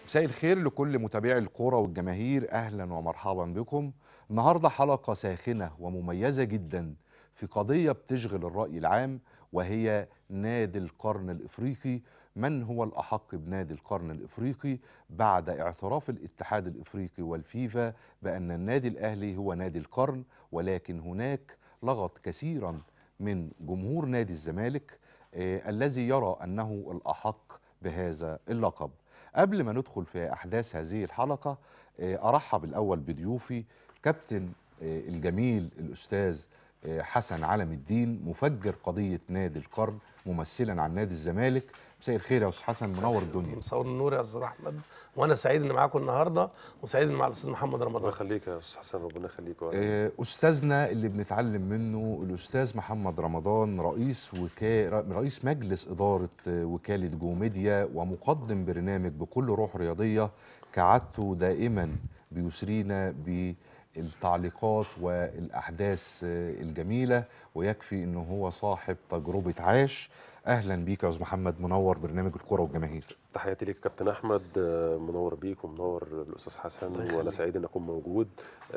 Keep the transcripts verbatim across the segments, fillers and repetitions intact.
مساء الخير لكل متابعي الكرة والجماهير، أهلا ومرحبا بكم. النهاردة حلقة ساخنة ومميزة جدا في قضية بتشغل الرأي العام، وهي نادي القرن الإفريقي. من هو الأحق بنادي القرن الإفريقي بعد اعتراف الاتحاد الإفريقي والفيفا بأن النادي الأهلي هو نادي القرن؟ ولكن هناك لغط كثيرا من جمهور نادي الزمالك آه الذي يرى أنه الأحق بهذا اللقب. قبل ما ندخل في أحداث هذه الحلقة، أرحب الأول بضيوفي كابتن الجميل الأستاذ حسن علم الدين، مفجر قضية نادي القرن ممثلا عن نادي الزمالك. مساء الخير يا أستاذ حسن، منور الدنيا. مساء النور يا أستاذ أحمد، وأنا سعيد إني معاكم النهارده، وسعيد إني مع الأستاذ محمد رمضان. الله يخليك يا أستاذ حسن، ربنا يخليك. أستاذنا اللي بنتعلم منه الأستاذ محمد رمضان، رئيس وكا... رئيس مجلس إدارة وكالة جو ميديا ومقدم برنامج بكل روح رياضية، كعادته دائما بيسرينا بالتعليقات والأحداث الجميلة، ويكفي إنه هو صاحب تجربة عاش. اهلا بيك يا استاذ محمد، منور برنامج الكرة والجماهير. تحياتي ليك كابتن احمد، منور بيك ومنور الاستاذ حسن، وانا سعيد ان اكون موجود.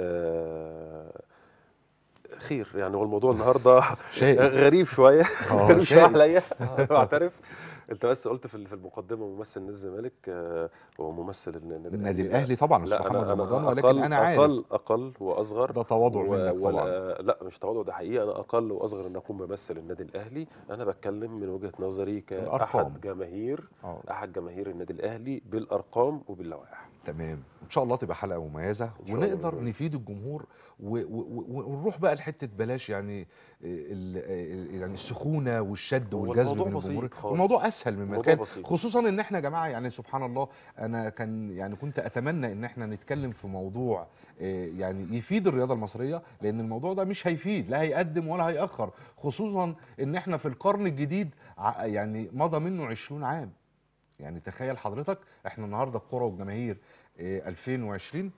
خير يعني، هو الموضوع النهارده غريب شويه غريب شويه عليا بعترف. انت بس قلت في المقدمه ممثل نادي الزمالك وممثل النادي النادي الاهلي طبعا استاذ محمد رمضان، ولكن أقل انا عارف اقل اقل واصغر. ده تواضع منك طبعا. لا مش تواضع، ده حقيقه. انا اقل واصغر ان اكون بمثل النادي الاهلي. انا بتكلم من وجهه نظري كاحد جماهير أوه. احد جماهير النادي الاهلي بالارقام وباللوائح. تمام، ان شاء الله تبقى حلقه مميزه ونقدر نفيد الجمهور ونروح بقى لحته بلاش يعني يعني السخونه والشد والجذب من الجمهور. الموضوع اسهل مما كان، خصوصا ان احنا يا جماعه يعني سبحان الله، انا كان يعني كنت اتمنى ان احنا نتكلم في موضوع يعني يفيد الرياضه المصريه، لان الموضوع ده مش هيفيد، لا هيقدم ولا هيأخر، خصوصا ان احنا في القرن الجديد يعني مضى منه عشرين عام. يعني تخيل حضرتك، احنا النهارده الكرة والجماهير ألفين وعشرين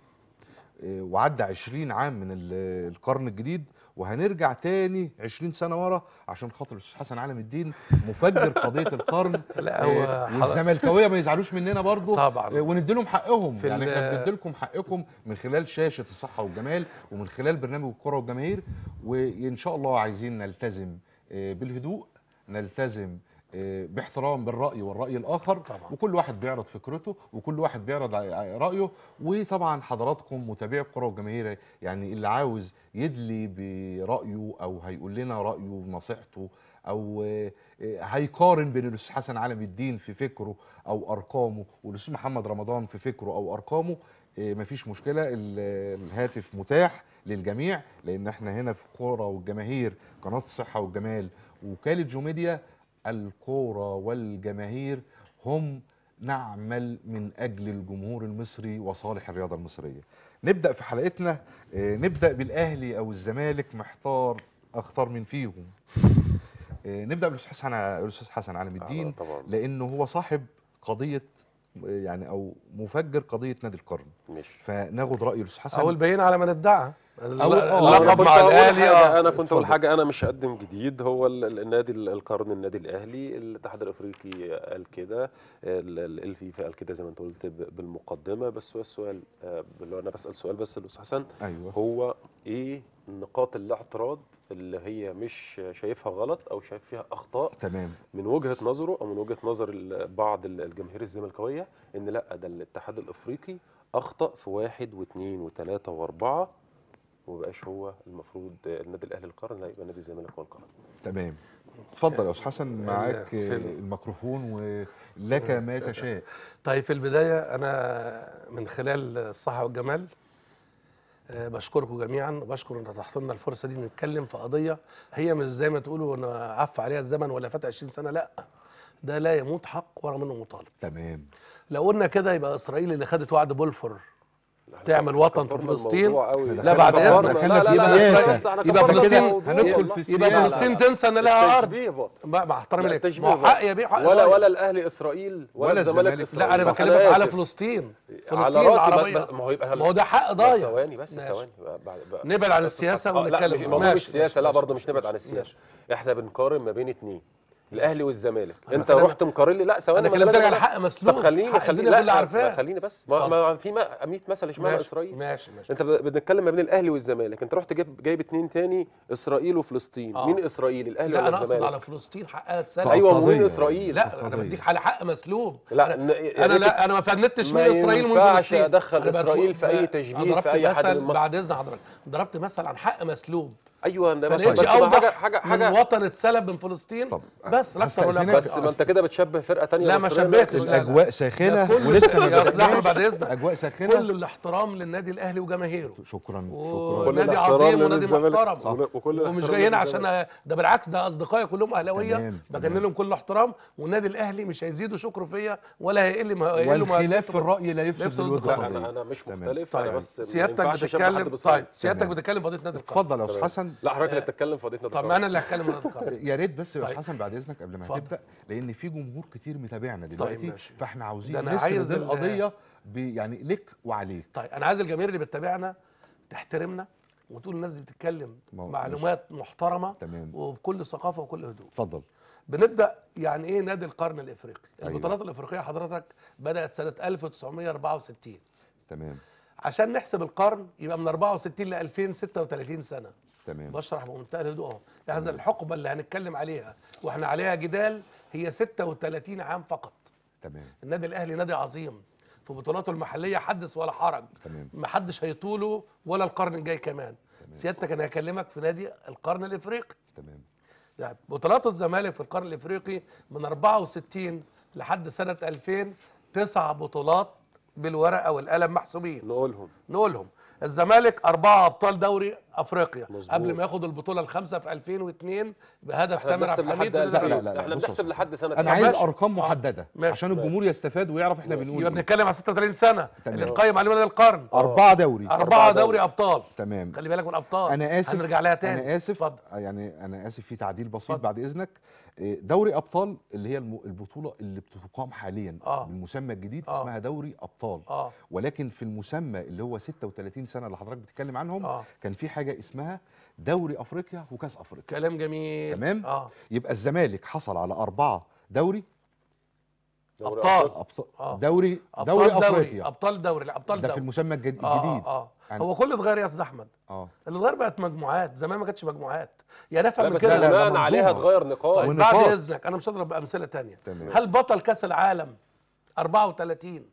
وعدى عشرين عام من القرن الجديد، وهنرجع تاني عشرين سنة ورا عشان خاطر الاستاذ حسن علم الدين مفجر قضية القرن. لا هو والزملكاويه ما يزعلوش مننا برضو طبعا، وندي لهم حقهم. يعني احنا بندي لكم حقكم من خلال شاشة الصحة والجمال ومن خلال برنامج الكرة والجماهير، وان شاء الله عايزين نلتزم بالهدوء، نلتزم باحترام بالرأي والرأي الآخر طبعا. وكل واحد بيعرض فكرته وكل واحد بيعرض رأيه. وطبعا حضراتكم متابعي الكرة والجماهير، يعني اللي عاوز يدلي برأيه أو هيقول لنا رأيه ونصيحته أو هيقارن بين الأستاذ حسن علم الدين في فكره أو أرقامه والأستاذ محمد رمضان في فكره أو أرقامه، مفيش مشكلة، الهاتف متاح للجميع، لأن احنا هنا في الكرة والجماهير قناة الصحة والجمال وكالة جو ميديا. الكورة والجماهير هم نعمل من أجل الجمهور المصري وصالح الرياضة المصرية. نبدأ في حلقتنا، نبدأ بالأهلي أو الزمالك، محتار أختار من فيهم. نبدأ بالأستاذ حسن الأستاذ حسن علم الدين، لأنه هو صاحب قضية يعني أو مفجر قضية نادي القرن. فناخد رأي الأستاذ حسن. أو البيان على من ادعى اللقب مع الاهلي. آه. انا كنت اقول حاجه، انا مش هقدم جديد، هو النادي القرن النادي الاهلي. الاتحاد الافريقي قال كده، الفيفا قال كده زي ما انت قلت بالمقدمه. بس هو السؤال، اللي انا بسال سؤال بس الاستاذ حسن، أيوة. هو ايه نقاط الاعتراض اللي هي مش شايفها غلط او شايف فيها اخطاء تمام من وجهه نظره او من وجهه نظر بعض الجماهير الزملكاويه، ان لا ده الاتحاد الافريقي اخطا في واحد واثنين وثلاثه واربعه، ومبقاش هو المفروض النادي الاهلي القرن، لا يبقى نادي الزمالك هو القرن. تمام، اتفضل يا استاذ حسن، معاك الميكروفون ولك ما تشاء. طيب في البدايه انا من خلال الصحه والجمال بشكركم جميعا، وبشكر ان اتاحتوا لنا الفرصه دي نتكلم في قضيه هي مش زي ما تقولوا ان عف عليها الزمن ولا فات عشرين سنه، لا ده لا يموت حق ولا منه مطالب. تمام، لو قلنا كده يبقى اسرائيل اللي خدت وعد بولفور تعمل وطن في فلسطين، لا بعد اذنك لا لا لا يبقى فلسطين هندخل في السياسه، يبقى فلسطين تنسى ان لها ارض. مع احترامي لك، ما هو حق يبيع حق ولا ولا الاهلي اسرائيل ولا الزمالك اسرائيل. لا انا بكلمك على فلسطين، فلسطين العربيه. ما هو يبقى ما هو ده حق ضايع. ثواني بس ثواني، نبعد عن السياسه ونتكلم. لا مش السياسه، لا برضه مش نبعد عن السياسه. احنا بنقارن ما بين اثنين، الاهلي والزمالك، أنا انت كلام- رحت مقارن لي. لا ثواني، انا ما كلمتك لازم على أنا- حق مسلوب، طب خليني حق خليني الدنيا لا كلها لا، عارفاه. خليني بس، ما, اتفضل. ما في مية مثل اشمعنى ماشي اسرائيل. ماشي ماشي. انت ب- بنتكلم ما بين الاهلي والزمالك، انت رحت جايب جايب اتنين تاني، اسرائيل وفلسطين. آه. مين اسرائيل، الاهلي لا ولا انا اقصد على الزمالك؟ فلسطين حقها تسلم. ايوه، قضية ومين يعني. اسرائيل؟ لا انا قضية. بديك على حق مسلوب. لا انا يا انا, ريت لا أنا ما فندتش ما مين اسرائيل ومين ينفعش فلسطين. ادخل أنا اسرائيل بدفع- في اي ب- تشبيه ضربت في اي حد مثل من مصر. بعد اذن حضرتك، ضربت مثل عن حق مسلوب. ايوه ده بس فلقيتش بس ما حاجه اوضح حاجه من حاجه وطن اتسلب من فلسطين. طب بس لا اكثر ولا هستأذنك. أقل. بس ما انت كده بتشبه فرقه تانية لا، ما مصرية شبهتش. نفس- لا، لا. الاجواء ساخنه ده كل- ولسه ما يا أستاذ أحمد بعد بدأناش. إذنك. اجواء ساخنه. كل الاحترام للنادي الاهلي وجماهيره. شكرا شكرا. و- كل نادي الاحترام عظيم ونادي للزمالك. محترم. صح. وكل ومش الاحترام جاي هنا للزمالك. عشان ده بالعكس، ده اصدقائي كلهم اهلاويه. تمام، بجن تمام. لهم كل احترام، والنادي الاهلي مش هيزيدوا شكر فيا ولا هيقل ما هيقل والخلاف في الراي لا يفسد يفسد للود القضية. لا قضيه. انا انا مش تمام. مختلف، طيب انا بس ما سيادتك ينفعش أشبه حد بتتكلم، بإسرائيل. طيب سيادتك تمام. بتتكلم في قضيه نادي القرن. اتفضل يا استاذ حسن. لا حضرتك اللي بتتكلم في قضيه نادي طب القرن. ما انا اللي هتكلم عن نادي القرن. يا ريت بس يا طيب. استاذ حسن بعد اذنك قبل ما اتفضل. تبدا، لان في جمهور كتير متابعنا دلوقتي، ماشي. فاحنا عاوزين ده أنا نسرد عايز ال- القضيه ب- يعني لك وعليك. طيب انا عايز الجماهير اللي بتتابعنا تحترمنا وتقول الناس دي بتتكلم ما هو معلومات محترمه تمام. وبكل ثقافه وكل هدوء. اتفضل. بنبدا يعني ايه نادي القرن الافريقي؟ أيوة. البطولات الافريقيه حضرتك بدات سنه ألف وتسعمية أربعة وستين. تمام عشان نحسب القرن يبقى من أربعة وستين ل ألفين وستة وتلاتين سنه. تمام بشرح بمنتهى الهدوء اهو. يعني الحقبه اللي هنتكلم عليها واحنا عليها جدال هي ستة وتلاتين عام فقط. تمام النادي الاهلي نادي عظيم في بطولاته المحليه، حدث ولا حرج. تمام. ما حدش هيطوله ولا القرن الجاي كمان. تمام. سيادتك انا هكلمك في نادي القرن الافريقي. تمام يعني بطولات الزمالك في القرن الافريقي من أربعة وستين لحد سنه ألفين تسع بطولات بالورقه والقلم محسوبين. نقولهم نقولهم الزمالك أربعة أبطال دوري أفريقيا مظبوط. قبل ما ياخد البطولة الخامسة في ألفين واثنين بهدف احنا تامر عبد بنحسب الحميد. لحد في لا، لا، ألفين. لا، احنا بص بنحسب بص. لحد سنه انا كام؟ عايز ماشي. ارقام آه. محدده ماشي. عشان الجمهور يستفاد ويعرف احنا بنقول يبقى ايه. بنتكلم على ستة وتلاتين سنة تمام. اللي نقيم عليهم نادي القرن. أربعة دوري. أربعة دوري. دوري أبطال. تمام. خلي بالك من أبطال. انا اسف هنرجع لها تاني. انا اسف اتفضل. يعني انا اسف في تعديل بسيط اتفضل. بعد اذنك. إيه، دوري ابطال اللي هي الم- البطوله اللي بتقام حاليا آه. بالمسمى الجديد آه. اسمها دوري ابطال. اه ولكن في المسمى اللي هو ستة وتلاتين سنه اللي حضرتك بتتكلم عنهم آه. كان في حاجه اسمها دوري افريقيا وكاس افريقيا. كلام جميل. تمام. اه يبقى الزمالك حصل على أربعة دوري دوري أبطال. أبطال آه. دوري أبطال دوري دوري افريقيا. أبطال دوري لا أبطال ده دوري. في المسمى الجد- آه الجديد. اه يعني- هو كل اتغير يا أستاذ أحمد. اه اللي اتغير بقت مجموعات، زمان ما كانتش مجموعات. يعني لا افهم من بس كده. لا، لا، بناء منظومة. عليها تغير نقاط. طيب بعد ونقاط. اذنك انا مش هضرب بامثله تانية. تمام. هل بطل كاس العالم أربعة وتلاتين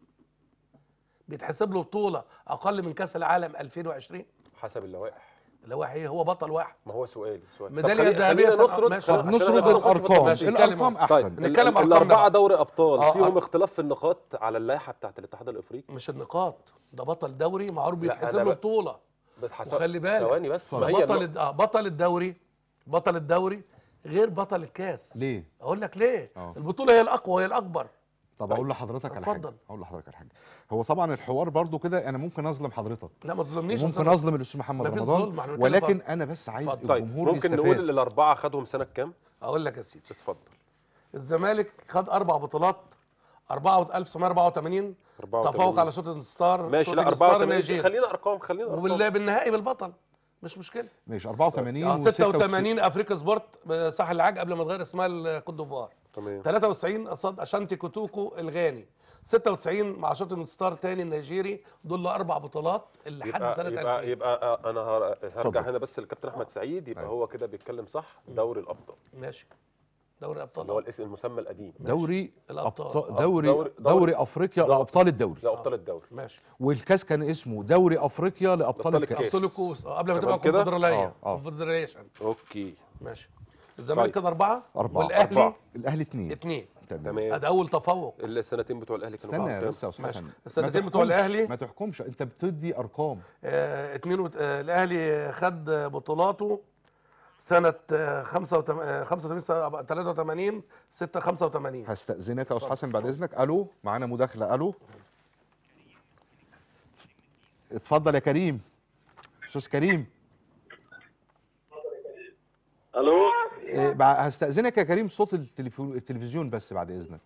بيتحسب له بطوله اقل من كاس العالم ألفين وعشرين؟ حسب اللوائح. اللي هو ايه؟ هو بطل واحد. ما هو سؤالي سؤال. ميدالية طب خلي- ذهبية خلينا سنة- نسرد ماشي. خلينا- طب عشان نسرد أنا ما أخش في الارقام التفاصيل. الارقام احسن. طيب نتكلم ال- أرقامنا الأربعة بقى. دوري أبطال آه، فيهم آه. اختلاف في النقاط على اللائحة بتاعت الاتحاد الأفريقي. مش النقاط، ده بطل دوري معروف لا، بيتحسب أنا له ب- بطوله. بتحسب وخلي بالك ثواني بس، ما هي بطل النقطة. الد- اه بطل الدوري بطل الدوري غير بطل الكاس. ليه؟ اقول لك ليه؟ آه. البطوله هي الاقوى، هي الاكبر. طب اقول لحضرتك على حاجه. اتفضل. اقول لحضرتك على حاجه. هو طبعا الحوار برضو كده انا ممكن اظلم حضرتك لا ما تظلمنيش. وممكن أصل- اظلم الاستاذ محمد مفيش رمضان ظلم، احنا بنتكلم ولكن فرق. انا بس عايز اتفضل. طيب الجمهور ممكن يستفاد. نقول الأربعة خدهم سنة كام؟ اقول لك يا سيدي، اتفضل. الزمالك خد اربع بطولات أربعة ألف وتسعمية أربعة وتمانين أربعة وتمانين. تفوق على شوتنج ستار. ماشي. لا شوتنج أربعة ستار وتمانين النيجيري. خلينا أرقام خلينا أرقام. وبال- بالنهائي بالبطل مش مشكله. ماشي أربعة وثمانين اه و ستة وتمانين افريقيا سبورت آه، ساحل العاج قبل ما تغير اسمها الكوت ديفوار. تمام. تلاتة وتسعين قصاد اشانتي كوتوكو الغاني. ستة وتسعين مع شوتنج ستار تاني النيجيري. دول اربع بطولات اللي لحد يبقى سنه يبقى, ألفين. يبقى آه، انا هر- هرجع اتفضل. هنا بس للكابتن احمد سعيد. يبقى أيوة. هو كده بيتكلم صح. دوري الابطال ماشي. دوري اللي هو ابطال الاسم المسمى القديم. دوري الأبطال. أبطال آه، دوري دوري- دوري, دوري- افريقيا دوري- لابطال الدوري. لابطال الدوري. ماشي. والكاس كان اسمه دوري افريقيا لابطال لأبطال الكاس. الكاس. ابطال الكوس آه، قبل ما تمام تبقى كده؟ كونفدراليه. آه، آه. كونفدراليشن. اوكي. ماشي. الزمالك طيب. كده اربعه أربعة. والاهلي أربعة. الاهلي اثنين. اثنين. تمام. تمام. ادي اول تفوق. السنتين بتوع الاهلي كانوا استنى بعض يا كام؟ بس يا استاذ ماشي. حسن. السنتين ما بتوع تحكمش- الأهلي. ما تحكمش انت بتدي ارقام. آه، اتنين وت... آه، الاهلي خد بطولاته سنه آه، خمسة وتم... آه، خمسة وتمانين سنة- تلاتة وتمانين ستة خمسة وتمانين. هستأذنك يا استاذ حسن بعد اذنك. الو معانا مداخله. الو اتفضل يا كريم. استاذ كريم. الو إيه، بع- هستأذنك يا كريم صوت التليفو... التلفزيون بس بعد اذنك.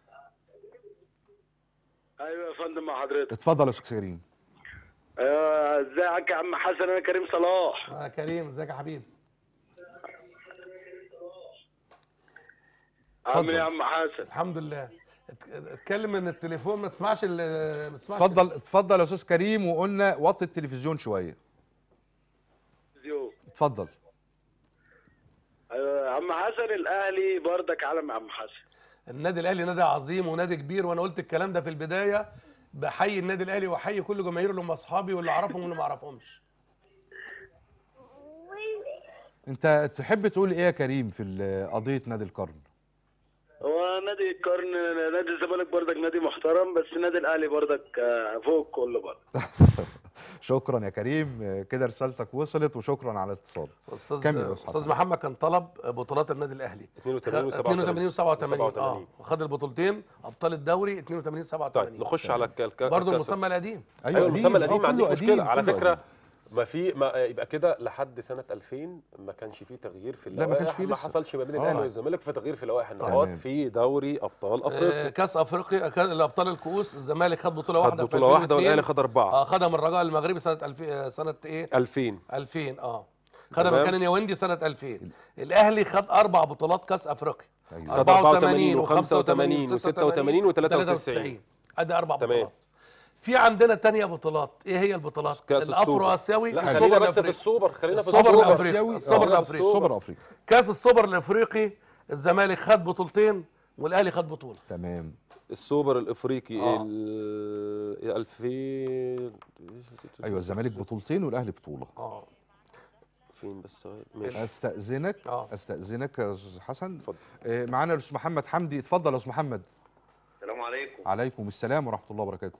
ايوه يا فندم مع حضرتك. اتفضل يا استاذ كريم. آه، ازيك يا عم حسن؟ انا كريم صلاح. آه كريم ازيك يا حبيبي؟ عامل ايه يا عم حسن؟ الحمد لله. ات- اتكلم من التليفون، ما تسمعش ال- ما تسمعش اتفضل اتفضل يا استاذ كريم، وقلنا وطي التلفزيون شويه. زيو. اتفضل. أيوة يا عم حسن، الاهلي بردك عالم يا عم حسن. النادي الاهلي نادي عظيم ونادي كبير، وانا قلت الكلام ده في البدايه. بحيي النادي الاهلي واحيي كل جماهيره اللي هم اصحابي واللي اعرفهم واللي ما اعرفهمش. انت تحب تقول ايه يا كريم في ال- قضيه نادي القرن؟ هو نادي القرن، نادي الزمالك بردك نادي محترم، بس النادي الاهلي بردك آه، فوق كل برضه. شكرا يا كريم، آه، كده رسالتك وصلت، وشكرا على الاتصال. استاذ كمل يا أستاذ استاذ محمد كان طلب بطولات النادي الاهلي اثنين وثمانين اثنين وثمانين و87 اه و87. وخد البطولتين ابطال الدوري اثنين وثمانين سبعة وثمانين. طيب نخش على الك- الك- برضه الكاس. المسمى القديم. ايوه المسمى قديم. القديم آه، ما عنديش كله مشكله قديم، على كله فكره. قديم. ما في ما يبقى كده لحد سنه ألفين ما كانش فيه تغيير في لا، اللوائح. ما كانش فيه ما لسه. حصلش ما بين آه. الاهلي والزمالك في تغيير في لوائح النقاط تمام. في دوري ابطال آه افريقيا. كاس افريقيا، كاس الابطال الكؤوس، الزمالك خد بطوله خد واحده في بطوله واحده ألفين والاهلي واثنين. خد اربعه. اه خدها من الرجاء المغربي سنه ألفين، سنه ايه ألفين. ألفين. اه خدها تمام. من كان اليوندي سنه ألفين. الاهلي خد اربع بطولات كاس افريقيا. أيوة. خد أربعة أربعة وثمانين وثمانين و85 و86 و86 و93. ادي اربع تمام. بطولات. في عندنا تانية بطولات، ايه هي البطولات؟ كاس الافرو السوبر. اسيوي لا والسوبر خلينا بس في الافريقي. السوبر، خلينا في السوبر السوبر الأفريقي. الاسيوي، السوبر آه، الأفريقي. السوبر الافريقي. كاس السوبر الافريقي الزمالك خد بطولتين والاهلي خد بطوله. تمام. السوبر الافريقي آه. ال ألفين. ايوه الزمالك بطولتين والاهلي بطوله. اه فين بس ماشي. استاذنك آه. استاذنك يا استاذ حسن. اتفضل. آه، معانا الاستاذ محمد حمدي، اتفضل يا استاذ محمد. السلام عليكم. عليكم السلام ورحمه الله وبركاته.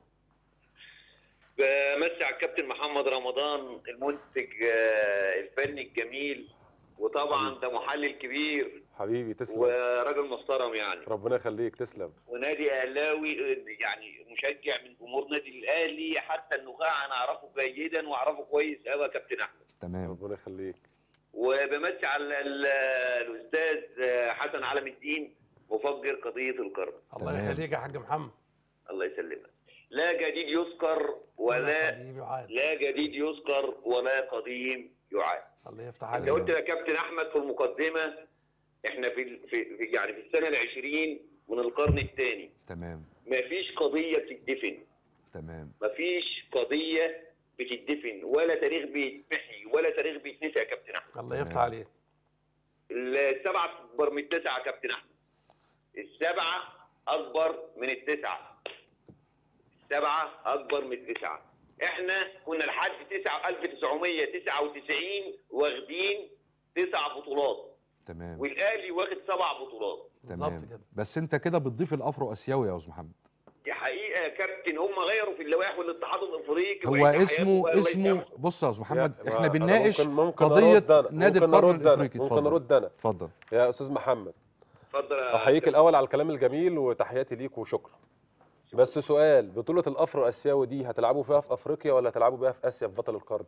بمسي على الكابتن محمد رمضان، المنتج آه، الفني الجميل، وطبعا ده محلل كبير حبيبي تسلم. وراجل محترم يعني، ربنا يخليك تسلم. ونادي اهلاوي يعني مشجع من جمهور نادي الاهلي، حتى النخاع انا اعرفه جيدا واعرفه كويس قوي يا كابتن احمد. تمام. ربنا يخليك. وبمسي على ال- الاستاذ حسن علم الدين، مفجر قضيه القرن. الله تمام. يخليك يا حاج محمد. الله يسلمك. لا جديد يذكر ولا قديم يعاد. لا جديد يذكر ولا قديم يعاد. الله يفتح انت عليك. قلت يا كابتن احمد في المقدمه احنا في ال- في في- يعني في السنه العشرين من القرن الثاني، تمام. مفيش قضيه بتدفن، تمام. مفيش قضيه بتدفن، ولا تاريخ بيتمحي ولا تاريخ بيتنسي يا كابتن احمد. الله يفتح عليك. السبعه اكبر من التسعه يا كابتن احمد. السبعه اكبر من التسعه. السبعه اكبر من التسعه. احنا كنا لحد تسعة ألف وتسعمية وتسعة وتسعين واخدين تسع بطولات، تمام. والاهلي واخد سبع بطولات. بالظبط تمام. كده. بس انت كده بتضيف الافرو اسيوي يا استاذ محمد. دي حقيقه يا كابتن، هم غيروا في اللوائح والاتحاد الافريقي هو وإحنا اسمه حياتنا اسمه الله يسامحه. بص يا استاذ محمد، يا- احنا أنا بنناقش ممكن- ممكن قضيه أرد أنا. نادي ممكن القرن أرد أنا. الافريقي. ممكن اتفضل أرد أنا. اتفضل. يا استاذ محمد، اتفضل يا احييك كابتن. الاول على الكلام الجميل وتحياتي ليك وشكرا. بس سؤال، بطولة الافرو اسيوي دي هتلعبوا فيها في افريقيا ولا هتلعبوا بيها في اسيا في بطل القرن؟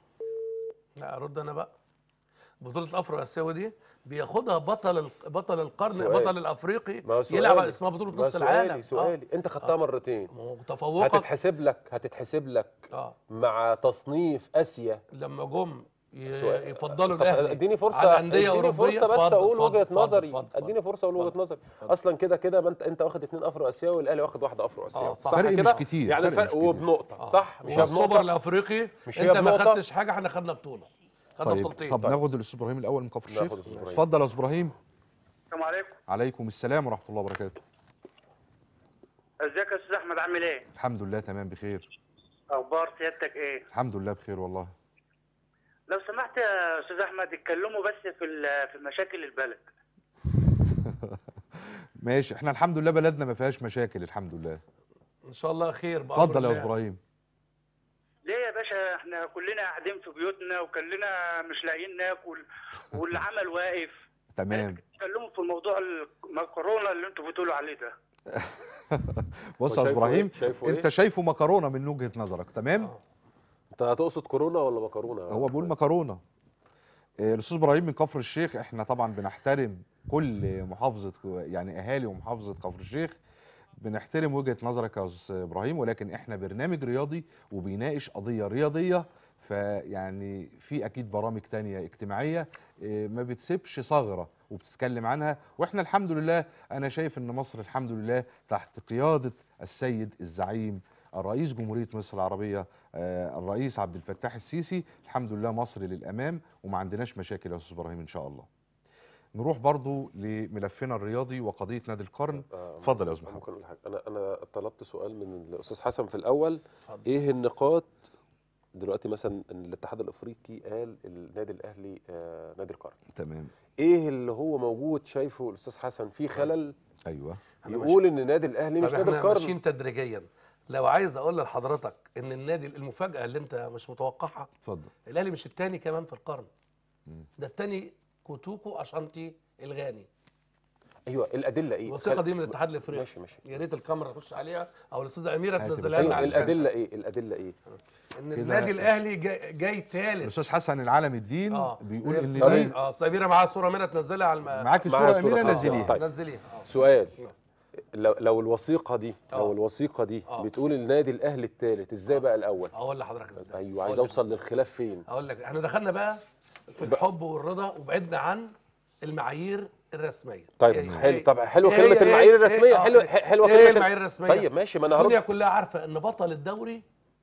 لا ارد انا بقى. بطولة الافرو اسيوي دي بياخدها بطل ال- بطل القرن، سؤال. بطل الافريقي، ما هو سؤالي. يلعب على اسمها بطولة ما نص سؤالي العالم. سؤالي آه. انت خدتها مرتين، ما هو تفوقك. هتتحسب لك هتتحسب لك اه مع تصنيف اسيا. لما جم ي- سؤال. يفضلوا طب الاهلي اديني فرصه، على انديه اديني اوروبيه. فرصه بس اتفضل، اقول اتفضل، وجهه اتفضل، نظري. اتفضل، اديني فرصه اقول وجهه اتفضل. نظري. اصلا كده كده ما انت انت واخد اتنين افرو اسيوي والاهلي واخد واحده افرو اسيوي. آه، صح. فرق مش كده؟ كتير، يعني فرق الفرق مش كتير. وبنقطه، آه. صح؟ مش هي والسوبر بنقطه. الافريقي مش هي انت ما بنقطة؟ خدتش حاجه، احنا خدنا بطوله، خدنا طيب بطولتين. طب طيب. ناخد الاستاذ ابراهيم الاول من كفر الشيخ. ناخد الأستاذ إبراهيم. اتفضل يا استاذ ابراهيم. السلام عليكم. عليكم السلام ورحمه الله وبركاته. ازيك يا استاذ احمد، عامل ايه؟ الحمد لله تمام بخير. اخبار سيادتك ايه؟ الحمد لله بخير والله. لو سمحت يا استاذ احمد اتكلموا بس في ال- في مشاكل البلد. ماشي، احنا الحمد لله بلدنا ما فيهاش مشاكل الحمد لله. ان شاء الله خير بأمر اتفضل يا الله. استاذ ابراهيم. ليه يا باشا؟ احنا كلنا قاعدين في بيوتنا وكلنا مش لاقيين ناكل والعمل واقف. تمام. اتكلموا في موضوع الكورونا اللي انتوا بتقولوا عليه ده. بص يا استاذ شايفه ابراهيم، إيه؟ شايفه انت إيه؟ شايفه مكرونه من وجهه نظرك، تمام؟ آه. انت هتقصد كورونا ولا مكرونه؟ هو بيقول مكرونه. آه، الاستاذ ابراهيم من كفر الشيخ، احنا طبعا بنحترم كل محافظه، يعني اهالي ومحافظه كفر الشيخ، بنحترم وجهه نظرك يا استاذ ابراهيم، ولكن احنا برنامج رياضي وبيناقش قضيه رياضيه، فيعني في اكيد برامج تانية اجتماعيه آه، ما بتسيبش ثغره وبتتكلم عنها، واحنا الحمد لله انا شايف ان مصر الحمد لله تحت قياده السيد الزعيم الرئيس جمهوريه مصر العربيه آه الرئيس عبد الفتاح السيسي، الحمد لله مصر للامام وما عندناش مشاكل يا استاذ ابراهيم ان شاء الله. نروح برضو لملفنا الرياضي وقضيه نادي القرن. اتفضل يا استاذ محمد. ممكن اقول حاجه؟ انا انا طلبت سؤال من الاستاذ حسن في الاول. فضل. ايه النقاط دلوقتي مثلا الاتحاد الافريقي قال النادي الاهلي آه نادي القرن، تمام، ايه اللي هو موجود شايفه الاستاذ حسن في خلل ايوه يقول ان النادي الاهلي مش نادي القرن؟ ماشيين تدريجيا. لو عايز اقول لحضرتك ان النادي المفاجاه اللي انت مش متوقعها، اتفضل. الاهلي مش الثاني كمان في القرن، ده الثاني كوتوكو اشانتي الغاني. ايوه الادله ايه؟ الوثيقه دي من الاتحاد الافريقي. ماشي ماشي، يا ريت الكاميرا تخش عليها او الاستاذه اميره تنزلها لنا على الشاشه. الادله ايه؟ الادله ايه؟ ان النادي الاهلي جاي, جاي ثالث. الاستاذ حسن العالم الدين آه. بيقول ان دي اه اميره معاها صوره، اميره تنزلها على الم... معاكي صوره اميره نزليها. طيب نزليها. آه. سؤال، لو لو الوثيقه دي أوه. لو الوثيقه دي أوه. بتقول النادي الاهلي الثالث، ازاي بقى الاول؟ اقول لحضرتك ازاي. ايوه عايز اوصل للخلاف فين. اقول لك احنا دخلنا بقى في الحب والرضا وبعدنا عن المعايير الرسميه. طيب إيه حلو. إيه طب حلو إيه كلمه إيه المعايير إيه الرسميه. إيه حلو إيه حلوه إيه كلمه المعايير الرسميه. طيب ماشي، ما انا هرد. الدنيا كلها عارفه ان بطل الدوري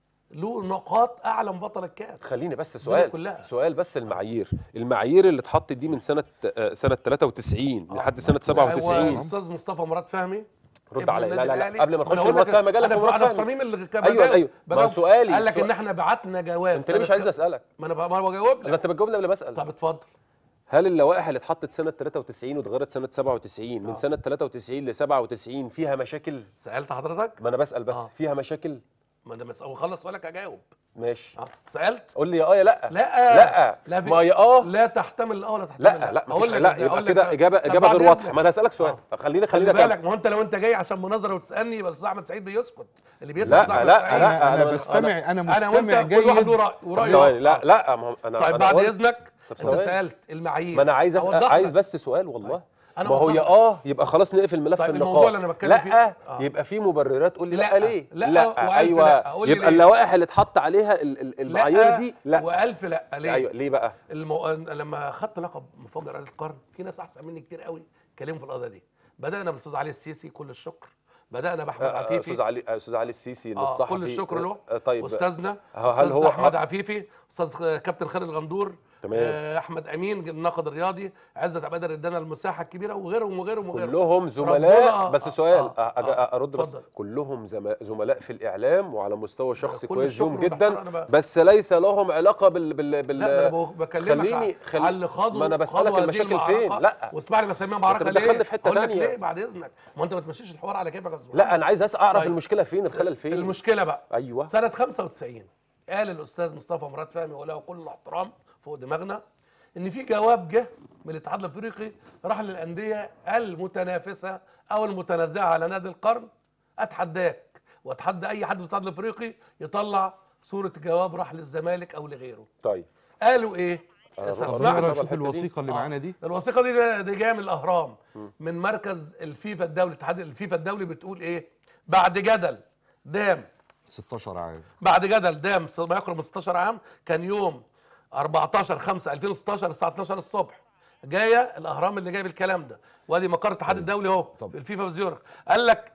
له نقاط اعلى من بطل الكاس. خليني بس سؤال سؤال بس المعايير المعايير اللي اتحطت دي من سنه سنه ثلاثة وتسعين لحد سنه سبعة وتسعين. الاستاذ مصطفى مراد فهمي رد عليا. لا لا لا قبل ما تخش مراد فهمي جالك مراد فهمي. انا في صميم اللي كان ايوه ايوه ما سؤالي قال لك ان احنا بعتنا جواب. انت ليه مش عايزني اسالك؟ ما انا بجاوب لك. انت بتجاوبني قبل ما اسال. طب اتفضل. هل اللوائح اللي اتحطت سنه ثلاثة وتسعين واتغيرت سنه سبعة وتسعين من سنه ثلاثة وتسعين ل سبعة وتسعين فيها مشاكل؟ سالت حضرتك؟ ما انا بسال بس. آه. فيها مشاكل؟ ما انا بس اخلص سؤالك اجاوب. ماشي. اه سالت؟ قول لي يا اه يا لا. لا لا, لا ما يا اه لا تحتمل اه ولا تحتمل لا. لا اقول لك لا يبقى كده اجابه اجابه غير واضحه. ما انا هسالك سؤال. آه. خليني خليني خلي بالك، ما هو انت لو انت جاي عشان مناظره وتسالني يبقى الاستاذ احمد سعيد بيسكت. اللي بيسال لا احمد لا سعيد. لا انا بستمع، انا مستمع جيد. كل واحد ورأيه. ثواني. لا لا انا طيب بعد اذنك انت ثواني. سالت المعايير. ما انا عايز أسأل عايز بس سؤال والله. طيب. ما هو يا اه يبقى خلاص نقفل ملف طيب النقاط. الموضوع اللي انا بتكلم لا فيه آه. يبقى في مبررات. قول لي لا, لا ليه؟ لا, لا. ايوه لا. يبقى اللوائح اللي اتحط عليها المعايير دي لا والف لا. ليه؟ ايوه ليه بقى؟ المو... لما خدت لقب مفجر آلة القرن في ناس احسن مني كتير قوي اتكلموا في القضيه دي. بدانا بالاستاذ علي السيسي كل الشكر، بدانا باحمد آه عفيفي. استاذ علي استاذ علي السيسي آه الصحفي كل الشكر له. آه طيب استاذنا هل أستاذ هو احمد عفيفي، استاذ كابتن خالد الغندور، تمام. آه احمد امين الناقد الرياضي، عزت عبادة ادانا المساحه الكبيره وغيرهم وغيرهم وغيرهم. كلهم زملاء. ربنا بس سؤال آه آه آه ارد بس. كلهم زملاء في الاعلام وعلى مستوى شخصي كويس بيهم جدا، بس ليس لهم علاقه بال بال بال لا انا بكلمك خليني خل... على اللي خاضوا. ما انا بسالك المشاكل فين. لا واسمعني بسميها معركه ليه؟ دخلني في حته ثانيه. ليه بعد اذنك؟ ما انت ما تمشيش الحوار على كيفك يا استاذ. لا انا عايز اعرف طيب. المشكله فين، الخلل فين؟ المشكله بقى ايوه سنه خمسة وتسعين قال الاستاذ مصطفى مراد فهمي وله كل الاحترام فوق دماغنا ان في جواب جه من الاتحاد الافريقي راح للانديه المتنافسه او المتنازعه على نادي القرن. اتحداك واتحدى اي حد في الاتحاد الافريقي يطلع صوره جواب راح للزمالك او لغيره. طيب قالوا ايه؟ اسمعنا شوف الوثيقه اللي معانا دي. الوثيقه دي دي جايه من الاهرام من مركز الفيفا الدولي. اتحاد الفيفا الدولي بتقول ايه؟ بعد جدل دام ستاشر عام بعد جدل دام ما يقرب من ستاشر عام، كان يوم أربعتاشر خمسة ألفين وستاشر الساعه اتناشر الصبح جايه الاهرام اللي جايب الكلام ده، وادي مقر الاتحاد الدولي اهو في الفيفا في زيورخ. قال لك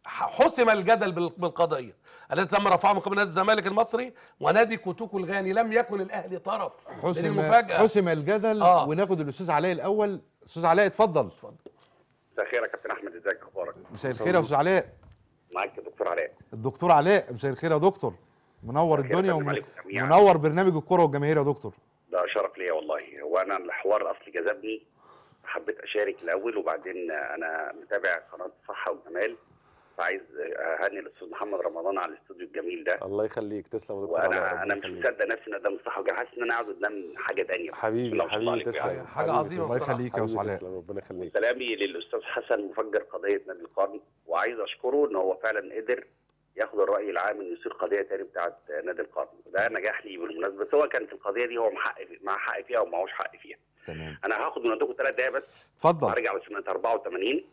حسم الجدل بالقضيه التي تم رفعها من قبل نادي الزمالك المصري ونادي كوتوكو الغاني. لم يكن الاهلي طرف. حسم المفاجاه حسم الجدل. آه. وناخد الاستاذ علاء الاول. استاذ علاء اتفضل. اتفضل. مساء الخير يا كابتن احمد، ازيك اخبارك؟ مساء الخير يا استاذ علاء. معاك الدكتور علاء. الدكتور علاء مساء الخير يا دكتور، منور الدنيا ومنور برنامج الكره والجماهير يا دكتور. ده شرف ليا والله. وانا الحوار اصلي جذبني، حبيت اشارك الاول وبعدين انا متابع قناه الصحه والجمال، فعايز اهني الاستاذ محمد رمضان على الاستوديو الجميل ده. الله يخليك. تسلم يا دكتور. وانا انا مش مصدق نفسي ان قدام الصحه والجمال، حاسس ان انا قاعد قدام حاجه ثانيه. حبيبي حبيبي تسلم. حاجه عظيمه. الله يخليك يا استاذ علاء. ربنا يخليك. سلامي للاستاذ حسن مفجر قضيه نادي القرن، وعايز اشكره ان هو فعلا قدر ياخد الراي العام انه يصير قضيه تاني بتاعه نادي القرن. ده نجاح ليه بالمناسبه، سواء كانت القضيه دي هو محقق مع حق فيها او معهوش حق فيها. تمام. انا هاخد من عندكم ثلاث دقايق بس. اتفضل. هرجع لسنه أربعة وثمانين.